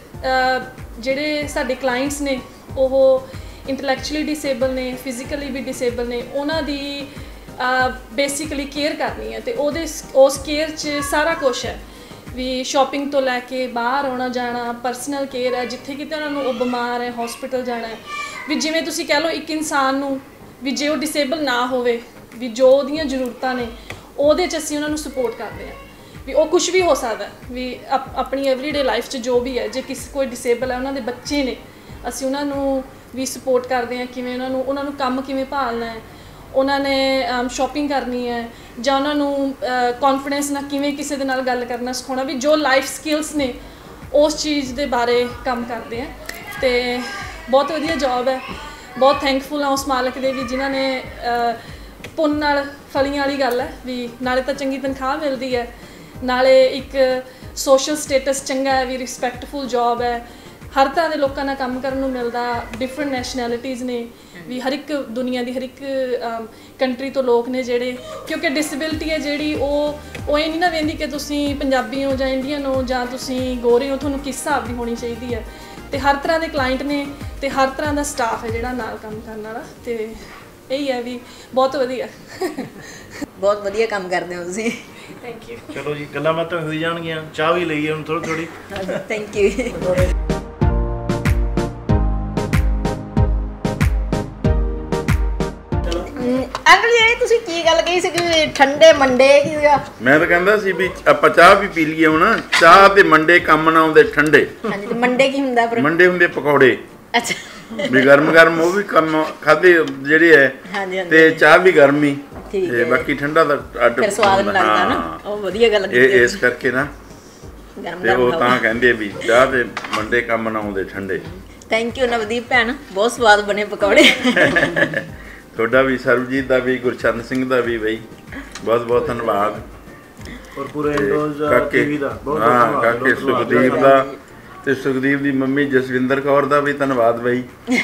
ਜਿਹੜੇ ਸਾਡੇ ਕਲਾਇੰਟਸ ਨੇ ਉਹ ਇੰਟੈਲੈਕਚੁਅਲੀ ਡਿਸੇਬਲ ਨੇ, ਫਿਜ਼ੀਕਲੀ ਵੀ ਡਿਸੇਬਲ ਨੇ, ਉਹਨਾਂ ਦੀ ਬੇਸਿਕਲੀ ਕੇਅਰ ਕਰਨੀ ਹੈ। ਤੇ ਉਸ ਕੇਅਰ 'ਚ ਸਾਰਾ ਕੁਛ ਹੈ ਵੀ ਸ਼ਾਪਿੰਗ ਤੋਂ ਲੈ ਕੇ ਬਾਹਰ ਆਉਣਾ ਜਾਣਾ, ਪਰਸਨਲ ਕੇਅਰ ਹੈ, ਜਿੱਥੇ ਕਿਤੇ ਉਹਨਾਂ ਨੂੰ ਉਹ ਬਿਮਾਰ ਹੈ ਹਸਪੀਟਲ ਜਾਣਾ ਹੈ। ਵੀ ਜਿਵੇਂ ਤੁਸੀਂ ਕਹਿ ਲਓ ਇੱਕ ਇਨਸਾਨ ਨੂੰ ਵੀ ਜੇ ਉਹ ਡਿਸੇਬਲ ਨਾ ਹੋਵੇ, ਵੀ ਜੋ ਉਹਦੀਆਂ ਜ਼ਰੂਰਤਾਂ ਨੇ ਉਹਦੇ 'ਚ ਅਸੀਂ ਉਹਨਾਂ ਨੂੰ ਸਪੋਰਟ ਕਰਦੇ ਹਾਂ। ਵੀ ਉਹ ਕੁਛ ਵੀ ਹੋ ਸਕਦਾ ਵੀ ਆਪਣੀ ਐਵਰੀਡੇ ਲਾਈਫ 'ਚ ਜੋ ਵੀ ਹੈ, ਜੇ ਕੋਈ ਡਿਸੇਬਲ ਹੈ, ਉਹਨਾਂ ਦੇ ਬੱਚੇ ਨੇ, ਅਸੀਂ ਉਹਨਾਂ ਨੂੰ ਵੀ ਸਪੋਰਟ ਕਰਦੇ ਹਾਂ, ਕਿਵੇਂ ਉਹਨਾਂ ਨੂੰ ਕੰਮ ਕਿਵੇਂ ਭਾਲਣਾ ਹੈ, ਉਹਨਾਂ ਨੇ ਸ਼ਾਪਿੰਗ ਕਰਨੀ ਹੈ, ਜਾਂ ਉਹਨਾਂ ਨੂੰ ਕੌਨਫੀਡੈਂਸ ਨਾਲ ਕਿਵੇਂ ਕਿਸੇ ਦੇ ਨਾਲ ਗੱਲ ਕਰਨਾ ਸਿਖਾਉਣਾ, ਵੀ ਜੋ ਲਾਈਫ ਸਕਿੱਲਸ ਨੇ ਉਸ ਚੀਜ਼ ਦੇ ਬਾਰੇ ਕੰਮ ਕਰਦੇ ਹਾਂ। ਤੇ ਬਹੁਤ ਵਧੀਆ ਜੋਬ ਹੈ, ਬਹੁਤ ਥੈਂਕਫੁਲ ਹਾਂ ਉਸ ਮਾਲਕ ਦੇ ਵੀ ਜਿਨ੍ਹਾਂ ਨੇ ਪੁੰਨ ਨਾਲ ਫਲੀਆਂ ਵਾਲੀ ਗੱਲ ਹੈ ਵੀ ਨਾਲੇ ਤਾਂ ਚੰਗੀ ਤਨਖਾਹ ਮਿਲਦੀ ਹੈ, ਨਾਲੇ ਇੱਕ ਸੋਸ਼ਲ ਸਟੇਟਸ ਚੰਗਾ ਹੈ, ਵੀ ਰਿਸਪੈਕਟਫੁਲ ਜੋਬ ਹੈ, ਹਰ ਤਰ੍ਹਾਂ ਦੇ ਲੋਕਾਂ ਨਾਲ ਕੰਮ ਕਰਨ ਨੂੰ ਮਿਲਦਾ, ਡਿਫਰੈਂਟ ਨੈਸ਼ਨੈਲਿਟੀਜ਼ ਨੇ, ਵੀ ਹਰ ਇੱਕ ਦੁਨੀਆ ਦੀ ਹਰ ਇੱਕ ਕੰਟਰੀ ਤੋਂ ਲੋਕ ਨੇ ਜਿਹੜੇ, ਕਿਉਂਕਿ ਡਿਸੇਬਿਲਟੀ ਹੈ ਜਿਹੜੀ ਉਹ ਇਹ ਨਹੀਂ ਨਾ ਵੇਂਦੀ ਕਿ ਤੁਸੀਂ ਪੰਜਾਬੀ ਹੋ ਜਾਂ ਇੰਡੀਅਨ ਹੋ ਜਾਂ ਤੁਸੀਂ ਗੋਰੇ ਹੋ, ਤੁਹਾਨੂੰ ਕਿਸ ਹਿਸਾਬ ਦੀ ਹੋਣੀ ਚਾਹੀਦੀ ਹੈ। ਤੇ ਹਰ ਤਰ੍ਹਾਂ ਦੇ ਕਲਾਇੰਟ ਨੇ ਤੇ ਹਰ ਤਰ੍ਹਾਂ ਦਾ ਸਟਾਫ ਹੈ ਜਿਹੜਾ ਨਾਲ ਕੰਮ ਕਰਨ ਵਾਲਾ, ਤੇ ਇਹੀ ਹੈ ਵੀ ਬਹੁਤ ਵਧੀਆ। ਬਹੁਤ ਵਧੀਆ ਕੰਮ ਕਰਦੇ ਹੋ ਤੁਸੀਂ। Thank you. ਚਲੋ ਜੀ ਗੱਲਾਂ ਬਾਤਾਂ ਹੋਈ ਜਾਣਗੀਆਂ, ਚਾਹ ਵੀ ਲਈਏ ਹੁਣ ਥੋੜੀ। Thank you. ਅੰਕਲ ਜੀ ਤੁਸੀਂ ਕੀ ਗੱਲ ਕਹੀ ਸੀ ਕਿ ਠੰਡੇ ਮੰਡੇ ਕੀ ਸੀਗਾ? ਮੈਂ ਤਾਂ ਕਹਿੰਦਾ ਸੀ ਵੀ ਆਪਾਂ ਚਾਹ ਵੀ ਪੀ ਲਈਏ ਹੁਣ, ਚਾਹ ਤੇ ਮੰਡੇ ਕੰਮ ਨਾ ਆਉਂਦੇ ਠੰਡੇ। ਹਾਂਜੀ, ਤੇ ਮੰਡੇ ਕੀ ਹੁੰਦਾ? ਮੰਡੇ ਹੁੰਦੇ ਪਕੌੜੇ। ਅੱਛਾ, ਵੀ ਗਰਮ ਗਰਮ ਉਹ ਵੀ ਕੰਮ ਖਾਦੇ ਜਿਹੜੇ ਹੈ। ਹਾਂਜੀ ਹਾਂਜੀ, ਤੇ ਚਾਹ ਵੀ ਗਰਮੀ, ਠੀਕ ਤੇ ਹੈ। ਬਾਕੀ ਠੰਡਾ ਦਾ ਅੱਡ ਫਿਰ ਸਵਾਦ ਨਹੀਂ ਲੱਗਦਾ ਨਾ, ਉਹ ਵਧੀਆ ਗੱਲ ਕੀਤੀ ਇਸ ਕਰਕੇ ਨਾ, ਗਰਮ ਤੇ ਉਹ ਗਰਮ ਤਾਂ ਕਹਿੰਦੇ ਵੀ ਚਾਹ ਤੇ ਮੰਡੇ ਕੰਮ ਨਾ ਆਉਂਦੇ ਠੰਡੇ। ਥੈਂਕ ਯੂ ਨਵਦੀਪ ਭੈਣ, ਬਹੁਤ ਸਵਾਦ ਬਣੇ ਪਕੌੜੇ। ਤੁਹਾਡਾ ਵੀ, ਸਰਬਜੀਤ ਦਾ ਵੀ, ਗੁਰਚਰਨ ਸਿੰਘ ਦਾ ਵੀ ਬਈ ਬਹੁਤ ਬਹੁਤ ਧੰਨਵਾਦ। ਔਰ ਪੂਰੇ ਇੰਡੋਜ਼ ਕਾਕੇ ਟੀਵੀ ਦਾ ਬਹੁਤ ਹਾਂ, ਕਾਕੇ ਸੁਖਦੀਪ ਦਾ ਤੇ ਸੁਖਦੀਪ ਦੀ ਮੰਮੀ ਜਸਵਿੰਦਰ ਕੌਰ ਦਾ ਵੀ ਧੰਨਵਾਦ ਬਈ।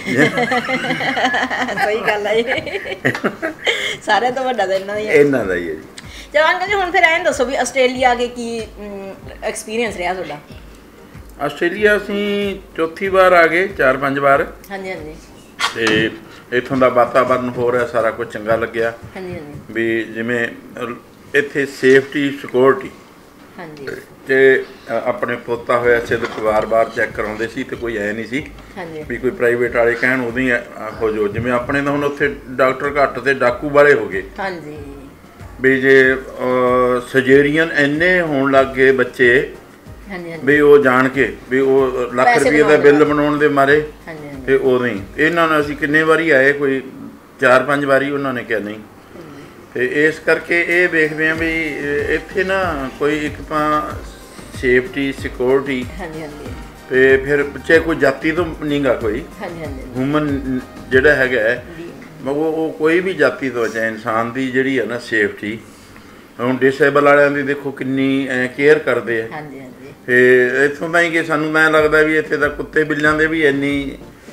ਸਹੀ ਗੱਲ ਹੈ, ਸਾਰਿਆਂ ਤੋਂ ਵੱਡਾ ਤਾਂ ਇਹਨਾਂ ਦਾ ਹੀ ਹੈ ਜੀ। ਚਲੋ ਅੰਕਲ ਜੀ ਹੁਣ ਫਿਰ ਐਂ ਦੱਸੋ ਵੀ ਆਸਟ੍ਰੇਲੀਆ ਆ ਕੇ ਕੀ ਐਕਸਪੀਰੀਅੰਸ ਰਿਹਾ ਤੁਹਾਡਾ? ਆਸਟ੍ਰੇਲੀਆ ਅਸੀਂ ਚੌਥੀ ਵਾਰ ਆ ਗਏ, 4-5 ਵਾਰ। ਹਾਂਜੀ ਹਾਂਜੀ, ਤੇ ਇੱਥੋਂ ਦਾ ਵਾਤਾਵਰਨ ਹੋਰ ਹੈ, ਸਾਰਾ ਕੁਝ ਚੰਗਾ ਲੱਗਿਆ। ਹਾਂਜੀ ਹਾਂਜੀ, ਵੀ ਜਿਵੇਂ ਇੱਥੇ ਸੇਫਟੀ ਸਿਕਿਉਰਿਟੀ ਹਾਂਜੀ, ਤੇ ਆਪਣੇ ਪੋਤਾ ਹੋਇਆ ਸਿੱਧ ਵਾਰ-ਵਾਰ ਚੈੱਕ ਕਰਾਉਂਦੇ ਸੀ, ਤੇ ਕੋਈ ਐ ਨਹੀਂ ਸੀ ਹਾਂਜੀ ਵੀ ਕੋਈ ਪ੍ਰਾਈਵੇਟ ਵਾਲੇ ਕਹਿਣ ਉਦੋਂ ਹੀ ਹੋ ਜਾਓ। ਜਿਵੇਂ ਆਪਣੇ ਤਾਂ ਹੁਣ ਉੱਥੇ ਡਾਕਟਰ ਘੱਟ ਤੇ ਡਾਕੂ ਵਾਲੇ ਹੋ ਗਏ। ਹਾਂਜੀ, ਵੀ ਜੇ ਸਰਜਰੀਅਨ ਇੰਨੇ ਹੋਣ ਲੱਗ ਗਏ ਬੱਚੇ, ਹਾਂਜੀ ਹਾਂਜੀ, ਵੀ ਉਹ ਜਾਣ ਕੇ ਵੀ ਉਹ ਲੱਖ ਪੈਸੇ ਰੁਪਏ ਦਾ ਬਿੱਲ ਬਣਾਉਣ ਦੇ ਮਾਰੇ, ਹਾਂਜੀ ਹਾਂਜੀ, ਤੇ ਉਦੋਂ ਹੀ ਇਹਨਾਂ ਨੂੰ ਅਸੀਂ ਕਿੰਨੇ ਵਾਰੀ ਆਏ, ਕੋਈ 4-5 ਵਾਰੀ, ਉਹਨਾਂ ਨੇ ਕਿਹਾ ਨਹੀਂ। ਤੇ ਇਸ ਕਰਕੇ ਇਹ ਵੇਖਦੇ ਆ ਵੀ ਇੱਥੇ ਨਾ ਕੋਈ ਇੱਕ ਤਾਂ ਸੇਫਟੀ ਸਿਕਿਉਰਿਟੀ, ਹਾਂਜੀ ਹਾਂਜੀ, ਤੇ ਫਿਰ ਪਿੱਛੇ ਕੋਈ ਜਾਤੀ ਤੋਂ ਨਹੀਂਗਾ, ਕੋਈ ਹਾਂਜੀ ਹਾਂਜੀ, ਹਿਊਮਨ ਜਿਹੜਾ ਹੈਗਾ ਉਹ ਕੋਈ ਵੀ ਜਾਤੀ ਤੋਂ, ਚਾਹੇ ਇਨਸਾਨ ਦੀ ਜਿਹੜੀ ਹੈ ਨਾ ਸੇਫਟੀ। ਹੁਣ ਡਿਸੇਬਲ ਵਾਲਿਆਂ ਦੀ ਦੇਖੋ ਕਿੰਨੀ ਕੇਅਰ ਕਰਦੇ ਆ। ਹਾਂਜੀ ਹਾਂਜੀ, ਤੇ ਇੱਥੋਂ ਤਾਂ ਹੀ ਕਿ ਸਾਨੂੰ ਤਾਂ ਲੱਗਦਾ ਵੀ ਇੱਥੇ ਤਾਂ ਕੁੱਤੇ ਬਿੱਲਿਆਂ ਦੇ ਵੀ ਇੰਨੀ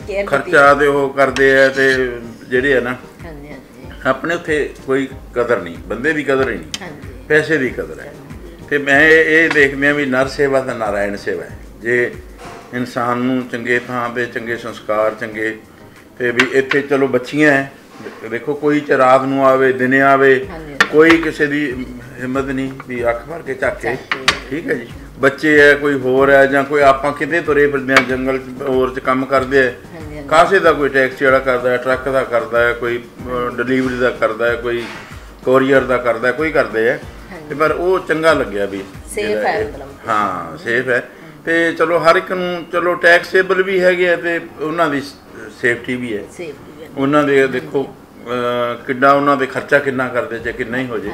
ਕੇਅਰ ਖਰਚਾ ਤੇ ਉਹ ਕਰਦੇ ਆ ਤੇ ਜਿਹੜੇ ਆ ਨਾ ਹਾਂਜੀ ਹਾਂਜੀ ਆਪਣੇ ਉੱਥੇ ਕੋਈ ਕਦਰ ਨਹੀਂ, ਬੰਦੇ ਦੀ ਕਦਰ ਹੀ ਨਹੀਂ, ਹਾਂਜੀ ਪੈਸੇ ਦੀ ਕਦਰ ਹੈ। ਤੇ ਮੈਂ ਇਹ ਦੇਖਦੇ ਆ ਵੀ ਨਰ ਸੇਵਾ ਤਾਂ ਨਾਰਾਇਣ ਸੇਵਾ ਹੈ। ਜੇ ਇਨਸਾਨ ਨੂੰ ਚੰਗੇ ਥਾਂ ਤੇ ਚੰਗੇ ਸੰਸਕਾਰ ਚੰਗੇ ਤੇ ਵੀ ਇੱਥੇ ਚਲੋ ਬੱਚੀਆਂ ਹੈ, ਦੇਖੋ ਕੋਈ ਚ ਰਾਤ ਨੂੰ ਆਵੇ ਦਿਨੇ ਆਵੇ, ਕੋਈ ਕਿਸੇ ਦੀ ਹਿੰਮਤ ਨਹੀਂ ਵੀ ਅੱਖ ਭਰ ਕੇ ਚੱਕ ਕੇ, ਠੀਕ ਹੈ ਜੀ। ਬੱਚੇ ਹੈ, ਕੋਈ ਹੋਰ ਹੈ, ਜਾਂ ਕੋਈ ਆਪਾਂ ਕਿਤੇ ਤੁਰੇ ਫਿਰਦੇ ਹਾਂ ਜੰਗਲ 'ਚ ਹੋਰ 'ਚ ਕੰਮ ਕਰਦੇ ਹੈ, ਕਾਸੇ ਦਾ ਕੋਈ ਟੈਕਸੀ ਵਾਲਾ ਕਰਦਾ ਹੈ, ਟਰੱਕ ਦਾ ਕਰਦਾ ਹੈ, ਕੋਈ ਡਿਲੀਵਰੀ ਦਾ ਕਰਦਾ ਹੈ, ਕੋਈ ਕੋਰੀਅਰ ਦਾ ਕਰਦਾ ਹੈ, ਕੋਈ ਕਰਦੇ ਹੈ ਤੇ ਪਰ ਉਹ ਚੰਗਾ ਲੱਗਿਆ ਵੀ ਸੇਫ ਹੈ ਮਤਲਬ। ਹਾਂ ਸੇਫ ਹੈ ਤੇ ਚਲੋ ਹਰ ਇੱਕ ਨੂੰ ਚਲੋ ਟੈਕਸੇਬਲ ਵੀ ਹੈਗੇ ਆ ਤੇ ਉਹਨਾਂ ਦੀ ਸੇਫਟੀ ਵੀ ਹੈ। ਉਹਨਾਂ ਦੇ ਦੇਖੋ ਕਿੱਡਾ ਉਹਨਾਂ ਦੇ ਖਰਚਾ ਕਿੰਨਾ ਕਰਦੇ ਜੇ ਕਿੰਨਾ ਹੀ ਹੋ ਜੇ।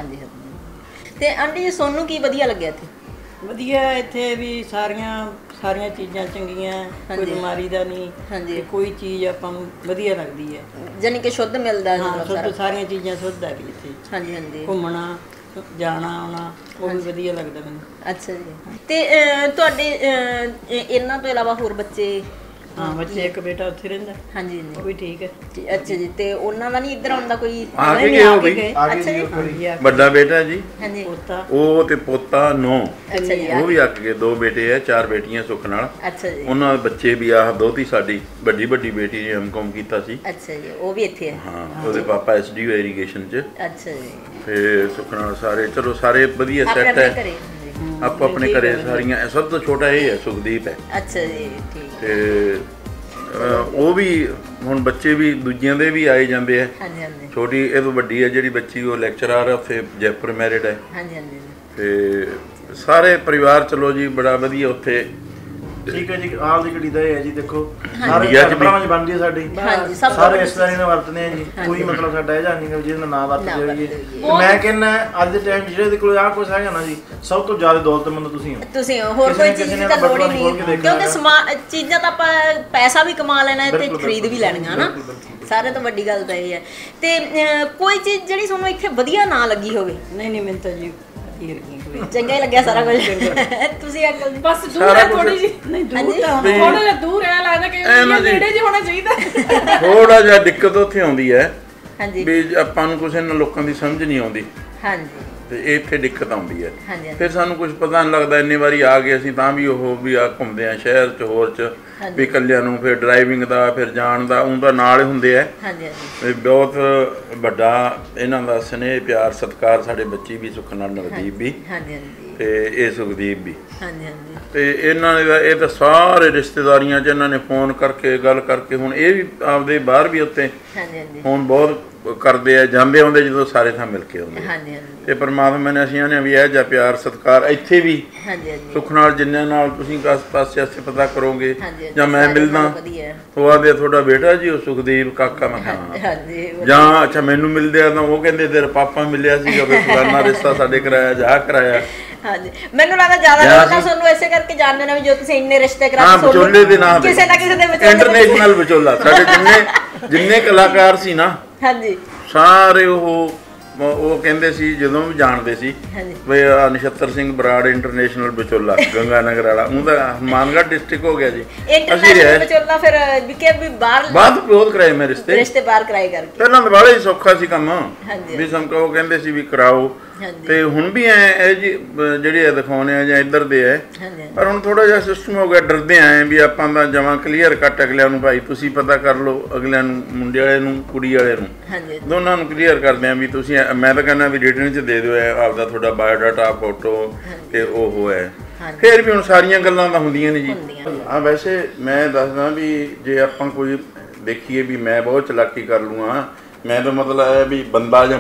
ਤੇ ਆਂਟੀ ਜੀ ਸੋਨੂੰ ਕੀ ਵਧੀਆ ਲੱਗਿਆ ਇੱਥੇ? ਵਧੀਆ ਇੱਥੇ ਵੀ ਸਾਰੀਆਂ ਚੀਜ਼ਾਂ ਚੰਗੀਆਂ, ਕੋਈ ਬਿਮਾਰੀ ਦਾ ਨਹੀਂ, ਹਾਂਜੀ ਕੋਈ ਚੀਜ਼ ਆਪਾਂ ਨੂੰ ਵਧੀਆ ਲੱਗਦੀ ਹੈ, ਜਾਨੀ ਕਿ ਸ਼ੁੱਧ ਮਿਲਦਾ ਹਾਂ ਮਤਲਬ ਸ਼ੁੱਧ, ਸਾਰਾ। ਸਾਰੀਆਂ ਚੀਜ਼ਾਂ ਸ਼ੁੱਧ ਹੈ ਵੀ ਇੱਥੇ। ਹਾਂਜੀ ਹਾਂਜੀ ਘੁੰਮਣਾ ਜਾਣਾ ਆਉਣਾ ਉਹ ਵੀ ਵਧੀਆ ਲੱਗਦਾ ਮੈਨੂੰ। ਅੱਛਾ ਜੀ। ਤੇ ਤੁਹਾਡੇ ਇਹਨਾਂ ਤੋਂ ਇਲਾਵਾ ਹੋਰ ਬੱਚੇ? ਹਾਂ ਬੱਚੇ, ਇੱਕ ਬੇਟਾ ਉੱਥੇ ਰਹਿੰਦਾ, ਹਾਂਜੀ ਉਹ ਵੀ ਠੀਕ ਹੈ। ਅੱਛਾ ਜੀ। ਤੇ ਉਹਨਾਂ ਦਾ ਨਹੀਂ ਇੱਧਰ ਆਉਣ ਦਾ ਕੋਈ? ਆ ਕੇ ਗਏ ਉਹ ਵੀ। ਅੱਛਾ ਜੀ। ਵੱਡਾ ਬੇਟਾ ਜੀ, ਹਾਂਜੀ ਪੋਤਾ ਉਹ ਤੇ ਪੋਤਾ 9, ਅੱਛਾ ਜੀ। ਉਹ ਵੀ ਅੱਕ ਗਏ। 2 ਬੇਟੇ ਆ, 4 ਬੇਟੀਆਂ ਸੁੱਖ ਨਾਲ। ਅੱਛਾ ਜੀ। ਉਹਨਾਂ ਦੇ ਬੱਚੇ ਵੀ ਆਹ ਦੋਤੀ ਸਾਡੀ ਵੱਡੀ ਬੇਟੀ ਨੇ ਐਮਕਾਮ ਕੀਤਾ ਸੀ। ਅੱਛਾ ਜੀ, ਉਹ ਵੀ ਇੱਥੇ ਹੈ? ਹਾਂ ਉਹਦੇ ਪਾਪਾ ਐਸਡੀਓ ਇਰੀਗੇਸ਼ਨ 'ਚ। ਅੱਛਾ ਜੀ। ਤੇ ਸੁੱਖ ਨਾਲ ਸਾਰੇ ਚਲੋ ਸਾਰੇ ਵਧੀਆ ਸੈੱਟ ਹੈ, ਆਪੋ ਆਪਣੇ ਘਰੇ ਸਾਰੀਆਂ। ਸਭ ਤੋਂ ਛੋਟਾ ਇਹ ਹੈ ਸੁਖਦੀਪ ਹੈ। ਅੱਛਾ ਜੀ ਠੀਕ। ਤੇ ਉਹ ਵੀ ਹੁਣ ਬੱਚੇ ਵੀ ਦੂਜਿਆਂ ਦੇ ਵੀ ਆਏ ਜਾਂਦੇ ਆ। ਹਾਂਜੀ ਹਾਂਜੀ। ਛੋਟੀ ਇਹ ਤੋਂ ਵੱਡੀ ਹੈ ਜਿਹੜੀ ਬੱਚੀ ਉਹ ਲੈਕਚਰਰ ਹੈ ਉੱਥੇ ਜੈਪੁਰ ਮੈਰਿਡ ਹੈ। ਹਾਂਜੀ ਹਾਂਜੀ। ਤੇ ਸਾਰੇ ਪਰਿਵਾਰ ਚਲੋ ਜੀ ਬੜਾ ਵਧੀਆ ਉੱਥੇ। ਠੀਕ ਹੈ ਜੀ। ਆਪ ਦੀ ਘੜੀ ਦਾ ਇਹ ਹੈ ਜੀ, ਦੇਖੋ ਸਾਰੇ ਇੰਡੀਆ 'ਚ ਵੀ ਭਰਾਵਾਂ 'ਚ ਬਣਦੀ ਹੈ ਸਾਡੀ। ਹਾਂਜੀ ਸਭ ਸਾਰੇ ਰਿਸ਼ਤੇਦਾਰੀ ਨਾਲ ਵਰਤਦੇ ਆ ਜੀ, ਕੋਈ ਮਤਲਬ ਸਾਡਾ ਇਹ ਜਾਣੀ ਕਿ ਜਿਹਦੇ ਨਾਲ ਨਾ ਵਰਤਦੇ ਹੋਈਏ। ਮੈਂ ਕਹਿੰਦਾ ਅੱਜ ਦੇ ਟਾਈਮ ਜਿਹੜੇ ਦੇ ਕੋਲ ਆਹ ਕੁਛ ਹੈਗਾ ਨਾ ਜੀ, ਸਭ ਤੋਂ ਜ਼ਿਆਦਾ ਦੌਲਤਮੰਦ ਤੁਸੀਂ ਹੋ। ਤੁਸੀਂ ਹੋਰ ਕੋਈ ਚੀਜ਼ ਦੀ ਤਾਂ ਲੋੜ ਹੀ ਨਹੀਂ, ਕਿਉਂਕਿ ਚੀਜ਼ਾਂ ਤਾਂ ਆਪਾਂ ਪੈਸਾ ਵੀ ਕਮਾ ਲੈਣਾ ਤੇ ਖਰੀਦ ਵੀ ਲੈਣੀਆਂ ਨਾ। ਸਾਰੇ ਤੋਂ ਵੱਡੀ ਗੱਲ ਤਾਂ ਇਹ ਹੈ। ਤੇ ਕੋਈ ਚੀਜ਼ ਜਿਹੜੀ ਤੁਹਾਨੂੰ ਇੱਥੇ ਵਧੀਆ ਨਾ ਲੱਗੀ ਹੋਵੇ? ਨਹੀਂ ਮੈਨੂੰ ਤਾਂ ਜੀ ਚੰਗਾ ਹੀ ਲੱਗਿਆ ਸਾਰਾ ਕੁਝ। ਤੁਸੀਂ ਅੰਕਲ ਜੀ? ਬਸ ਦੂਰ ਹੈ ਥੋੜੀ ਜੀ। ਨਹੀਂ ਦੂਰ ਤਾਂ ਥੋੜਾ ਜਿਹਾ ਦੂਰ ਹੈ, ਲੱਗਦਾ ਕਿ ਨੇੜੇ ਜਿਹਾ ਹੋਣਾ ਚਾਹੀਦਾ। ਥੋੜਾ ਜਿਹਾ ਦਿੱਕਤ ਉੱਥੇ ਆਉਂਦੀ ਹੈ ਹਾਂਜੀ ਵੀ ਆਪਾਂ ਨੂੰ ਕਿਸੇ ਨੂੰ ਲੋਕਾਂ ਦੀ ਸਮਝ ਨਹੀਂ ਆਉਂਦੀ ਹਾਂਜੀ। ਤੇ ਇੱਥੇ ਦਿੱਕਤ ਆਉਂਦੀ ਹੈ। ਹਾਂਜੀ ਫਿਰ ਸਾਨੂੰ ਕੁਝ ਪਤਾ ਨਹੀਂ ਲੱਗਦਾ। ਇੰਨੀ ਵਾਰੀ ਆ ਗਏ ਅਸੀਂ ਤਾਂ ਵੀ ਉਹ ਵੀ ਆ ਘੁੰਮਦੇ ਆ ਸ਼ਹਿਰ 'ਚ ਹੋਰ 'ਚ ਵੀ ਇਕੱਲਿਆਂ ਨੂੰ, ਫਿਰ ਡਰਾਈਵਿੰਗ ਦਾ, ਫਿਰ ਜਾਣ ਦਾ, ਉਹਦਾ ਨਾਲ ਹੀ ਹੁੰਦੇ ਆ। ਹਾਂਜੀ ਹਾਂਜੀ। ਬਹੁਤ ਵੱਡਾ ਇਹਨਾਂ ਦਾ ਸਨੇਹ ਪਿਆਰ ਸਤਿਕਾਰ। ਸਾਡੇ ਬੱਚੀ ਵੀ ਸੁੱਖ ਨਾਲ, ਨਵਦੀਪ ਵੀ ਹਾਂਜੀ ਹਾਂਜੀ ਤੇ ਇਹ ਸੁਖਦੀਪ ਵੀ। ਹਾਂਜੀ ਹਾਂਜੀ। ਤੇ ਇਹਨਾਂ ਨੇ ਇਹ ਤਾਂ ਸਾਰੇ ਰਿਸ਼ਤੇਦਾਰੀਆਂ 'ਚ ਇਹਨਾਂ ਨੇ ਫੋਨ ਕਰਕੇ ਗੱਲ ਕਰਕੇ, ਹੁਣ ਇਹ ਵੀ ਆਪਦੇ ਬਾਹਰ ਵੀ ਉੱਤੇ ਹਾਂਜੀ ਹਾਂਜੀ ਫੋਨ ਬਹੁਤ ਕਰਦੇ ਆ, ਜਾਂਦੇ ਆਉਂਦੇ ਜਦੋਂ ਸਾਰੇ ਥਾਂ ਮਿਲ ਕੇ ਆਉਂਦੇ। ਹਾਂਜੀ ਹਾਂਜੀ। ਤੇ ਪਰਮਾਤਮਾ ਨੇ ਅਸੀਂ ਆਨੇ ਵੀ ਇਹ ਜਿਹਾ ਪਿਆਰ ਸਤਿਕਾਰ ਇੱਥੇ ਵੀ ਹਾਂਜੀ ਹਾਂਜੀ। ਸੁੱਖ ਨਾਲ ਜਿੰਨਿਆਂ ਨਾਲ ਤੁਸੀਂ ਪਾਸੇ ਆਸੇ ਪਤਾ ਕਰੋਗੇ ਹਾਂਜੀ, ਜਾਂ ਮੈਂ ਮਿਲਦਾ ਵਧੀਆ। ਉਹ ਆਦੇ ਤੁਹਾਡਾ ਬੇਟਾ ਜੀ ਉਹ ਸੁਖਦੀਪ ਕਾਕਾ। ਮੈਂ ਕਿਹਾ ਹਾਂਜੀ। ਜਾਂ ਅੱਛਾ ਮੈਨੂੰ ਮਿਲਦੇ ਆ ਤਾਂ ਉਹ ਕਹਿੰਦੇ ਤੇਰਾ ਪਾਪਾ ਮਿਲਿਆ ਸੀਗਾ ਵੀ ਫਲਾਨਾ ਰਿਸ਼ਤਾ ਸਾਡੇ ਕਰਾਇਆ ਜਾ ਕਰਾਇਆ। ਹਾਂਜੀ ਮੈਨੂੰ ਲੱਗਦਾ ਜ਼ਿਆਦਾ ਲੋਕ ਤਾਂ ਤੁਹਾਨੂੰ ਇਸੇ ਕਰਕੇ ਜਾਣਦੇ ਨੇ ਵੀ ਜੋ ਤੁਸੀਂ ਇੰਨੇ ਰਿਸ਼ਤੇ ਕਰਾ ਹਾਂ ਵਿਚੋਲੇ ਦੇ ਨਾਂ ਕਿਸੇ ਨਾ ਕਿਸੇ ਦੇ ਵਿਚੋਲੇ ਇੰਟਰਨੈਸ਼ਨਲ ਵਿਚੋਲਾ। ਸਾਡੇ ਜਿੰਨੇ ਕਲਾਕਾਰ ਸੀ ਨਾ ਹਾਂਜੀ ਸਾਰੇ ਉਹ ਕਹਿੰਦੇ ਸੀ ਜਦੋਂ ਵੀ ਜਾਣਦੇ ਸੀ ਵੀ ਨਛੱਤਰ ਸਿੰਘ ਬਰਾੜ ਇੰਟਰਨੈਸ਼ਨਲ ਵਿਚੋਲਾ ਗੰਗਾ ਨਗਰ ਵਾਲਾ। ਉਹਦਾ ਹਨੂੰਮਾਨਗੜ੍ਹ ਡਿਸਟ੍ਰਿਕਟ ਹੋ ਗਿਆ ਜੀ। ਇੰਟਰਨੈਸ਼ਨਲ ਵਿਚੋਲਾ ਫਿਰ ਵਿਕੇ ਵੀ ਬਾਹਰ ਬਹੁਤ ਕਰਾਏ ਮੈਂ ਰਿਸ਼ਤੇ ਬਾਹਰ ਕਰਾਏ ਕਰਕੇ। ਪਹਿਲਾਂ ਤਾਂ ਬੜਾ ਹੀ ਸੌਖਾ ਸੀ ਕੰਮ ਵੀ ਸਮਕਾ ਉਹ ਕਹਿੰਦੇ ਸੀ ਵੀ ਕਰਾਓ। ਤੇ ਹੁਣ ਵੀ ਐ ਜੀ ਜਿਹੜੇ ਆ ਦਿਖਾਉਣੇ ਆ ਜਾਂ ਇੱਧਰ ਦੇ ਐ, ਪਰ ਹੁਣ ਥੋੜਾ ਜਿਹਾ ਸਿਸਟਮ ਹੋ ਗਿਆ। ਡਰਦੇ ਆਏ ਵੀ ਆਪਾਂ ਦਾ ਜਮਾਂ ਕਲੀਅਰ ਕੱਟ ਅਗਲਿਆਂ ਨੂੰ ਭਾਈ ਤੁਸੀਂ ਪਤਾ ਕਰ ਲਓ, ਅਗਲਿਆਂ ਨੂੰ ਮੁੰਡੇ ਵਾਲੇ ਨੂੰ ਕੁੜੀ ਵਾਲੇ ਨੂੰ ਦੋਨਾਂ ਨੂੰ ਕਲੀਅਰ ਕਰਦੇ ਆ ਵੀ ਤੁਸੀਂ। ਮੈਂ ਤਾਂ ਕਹਿੰਦਾ ਵੀ ਰਿਟਨ 'ਚ ਦੇ ਦਿਓ ਆਪਦਾ ਤੁਹਾਡਾ ਬਾਇਓਡਾਟਾ, ਫੋਟੋ ਤੇ ਉਹ ਹੈ। ਫਿਰ ਵੀ ਹੁਣ ਸਾਰੀਆਂ ਗੱਲਾਂ ਤਾਂ ਹੁੰਦੀਆਂ ਨੇ ਜੀ। ਹਾਂ ਵੈਸੇ ਮੈਂ ਦੱਸਦਾ ਵੀ ਜੇ ਆਪਾਂ ਕੋਈ ਦੇਖੀਏ ਵੀ ਮੈਂ ਬਹੁਤ ਚਲਾਕੀ ਕਰ ਲੂਆਂ, ਮੈਂ ਤਾਂ ਮਤਲਬ ਹੈ ਵੀ ਬੰਦਾ ਜਾਂ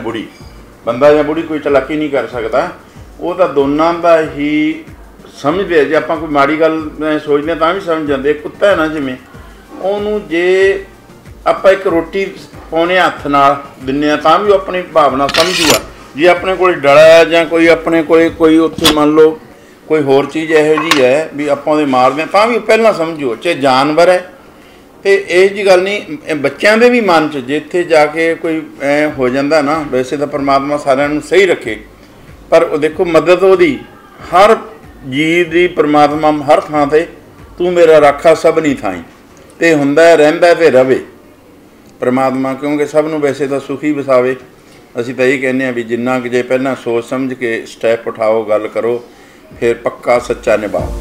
ਬੁੜੀ ਕੋਈ ਚਲਾਕੀ ਨਹੀਂ ਕਰ ਸਕਦਾ। ਉਹ ਤਾਂ ਦੋਨਾਂ ਦਾ ਹੀ ਸਮਝਦੇ। ਜੇ ਆਪਾਂ ਕੋਈ ਮਾੜੀ ਗੱਲ ਸੋਚਦੇ ਤਾਂ ਵੀ ਸਮਝ ਜਾਂਦੇ। ਕੁੱਤਾ ਹੈ ਨਾ ਜਿਵੇਂ, ਉਹਨੂੰ ਜੇ ਆਪਾਂ ਇੱਕ ਰੋਟੀ ਪਾਉਣੇ ਹੱਥ ਨਾਲ ਦਿੰਦੇ ਹਾਂ ਤਾਂ ਵੀ ਉਹ ਆਪਣੀ ਭਾਵਨਾ ਸਮਝੂਗਾ। ਜੇ ਆਪਣੇ ਕੋਲ ਡਲਾ ਜਾਂ ਕੋਈ ਆਪਣੇ ਕੋਲ ਕੋਈ ਉੱਥੇ ਮੰਨ ਲਓ ਕੋਈ ਹੋਰ ਚੀਜ਼ ਇਹੋ ਜਿਹੀ ਹੈ ਵੀ ਆਪਾਂ ਉਹਦੇ ਮਾਰਦੇ ਹਾਂ ਤਾਂ ਵੀ ਪਹਿਲਾਂ ਸਮਝੋ। ਚਾਹੇ ਜਾਨਵਰ ਹੈ ਤੇ ਇਹ ਜੀ ਗੱਲ ਨਹੀਂ। ਬੱਚਿਆਂ ਦੇ ਵੀ ਮਨ 'ਚ ਜਿੱਥੇ ਜਾ ਕੇ ਕੋਈ ਐ ਹੋ ਜਾਂਦਾ ਨਾ, ਵੈਸੇ ਤਾਂ ਪਰਮਾਤਮਾ ਸਾਰਿਆਂ ਨੂੰ ਸਹੀ ਰੱਖੇ, ਪਰ ਉਹ ਦੇਖੋ ਮਦਦ ਉਹਦੀ ਹਰ ਜੀਵ ਦੀ ਪਰਮਾਤਮਾ ਹਰ ਥਾਂ ਤੇ ਤੂੰ ਮੇਰਾ ਰਾਖਾ ਸਭ ਨਹੀਂ ਥਾਈ। ਤੇ ਹੁੰਦਾ ਰਹਿੰਦਾ ਤੇ ਰਵੇ ਪਰਮਾਤਮਾ, ਕਿਉਂਕਿ ਸਭ ਨੂੰ ਵੈਸੇ ਤਾਂ ਸੁਖੀ ਵਸਾਵੇ। ਅਸੀਂ ਤਾਂ ਇਹ ਕਹਿੰਦੇ ਹਾਂ ਵੀ ਜਿੰਨਾ ਕੁ ਜੇ ਪਹਿਲਾਂ ਸੋਚ ਸਮਝ ਕੇ ਸਟੈਪ ਉਠਾਓ, ਗੱਲ ਕਰੋ, ਫਿਰ ਪੱਕਾ ਸੱਚਾ ਨਿਭਾਓ।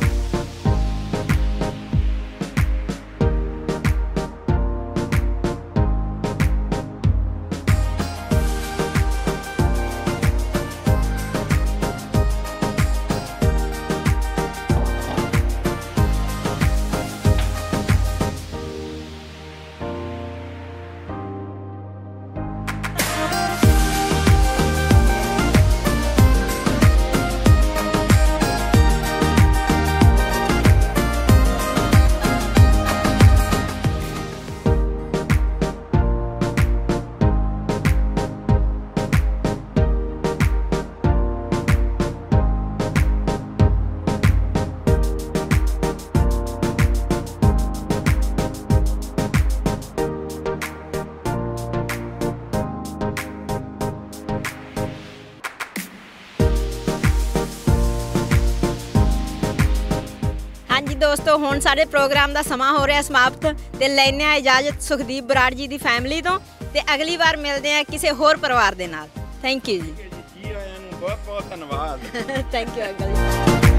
ਹਾਂਜੀ ਦੋਸਤੋ, ਹੁਣ ਸਾਡੇ ਪ੍ਰੋਗਰਾਮ ਦਾ ਸਮਾਂ ਹੋ ਰਿਹਾ ਸਮਾਪਤ ਤੇ ਲੈਂਦੇ ਆ ਇਜਾਜ਼ਤ ਸੁਖਦੀਪ ਬਰਾੜ ਜੀ ਦੀ ਫੈਮਿਲੀ ਤੋਂ ਤੇ ਅਗਲੀ ਵਾਰ ਮਿਲਦੇ ਆ ਕਿਸੇ ਹੋਰ ਪਰਿਵਾਰ ਦੇ ਨਾਲ। ਥੈਂਕ ਯੂ ਜੀ। ਜੀ ਆਇਆਂ ਨੂੰ ਬਹੁਤ ਬਹੁਤ ਧੰਨਵਾਦ। ਥੈਂਕ ਯੂ ਅੰਕਲ ਜੀ।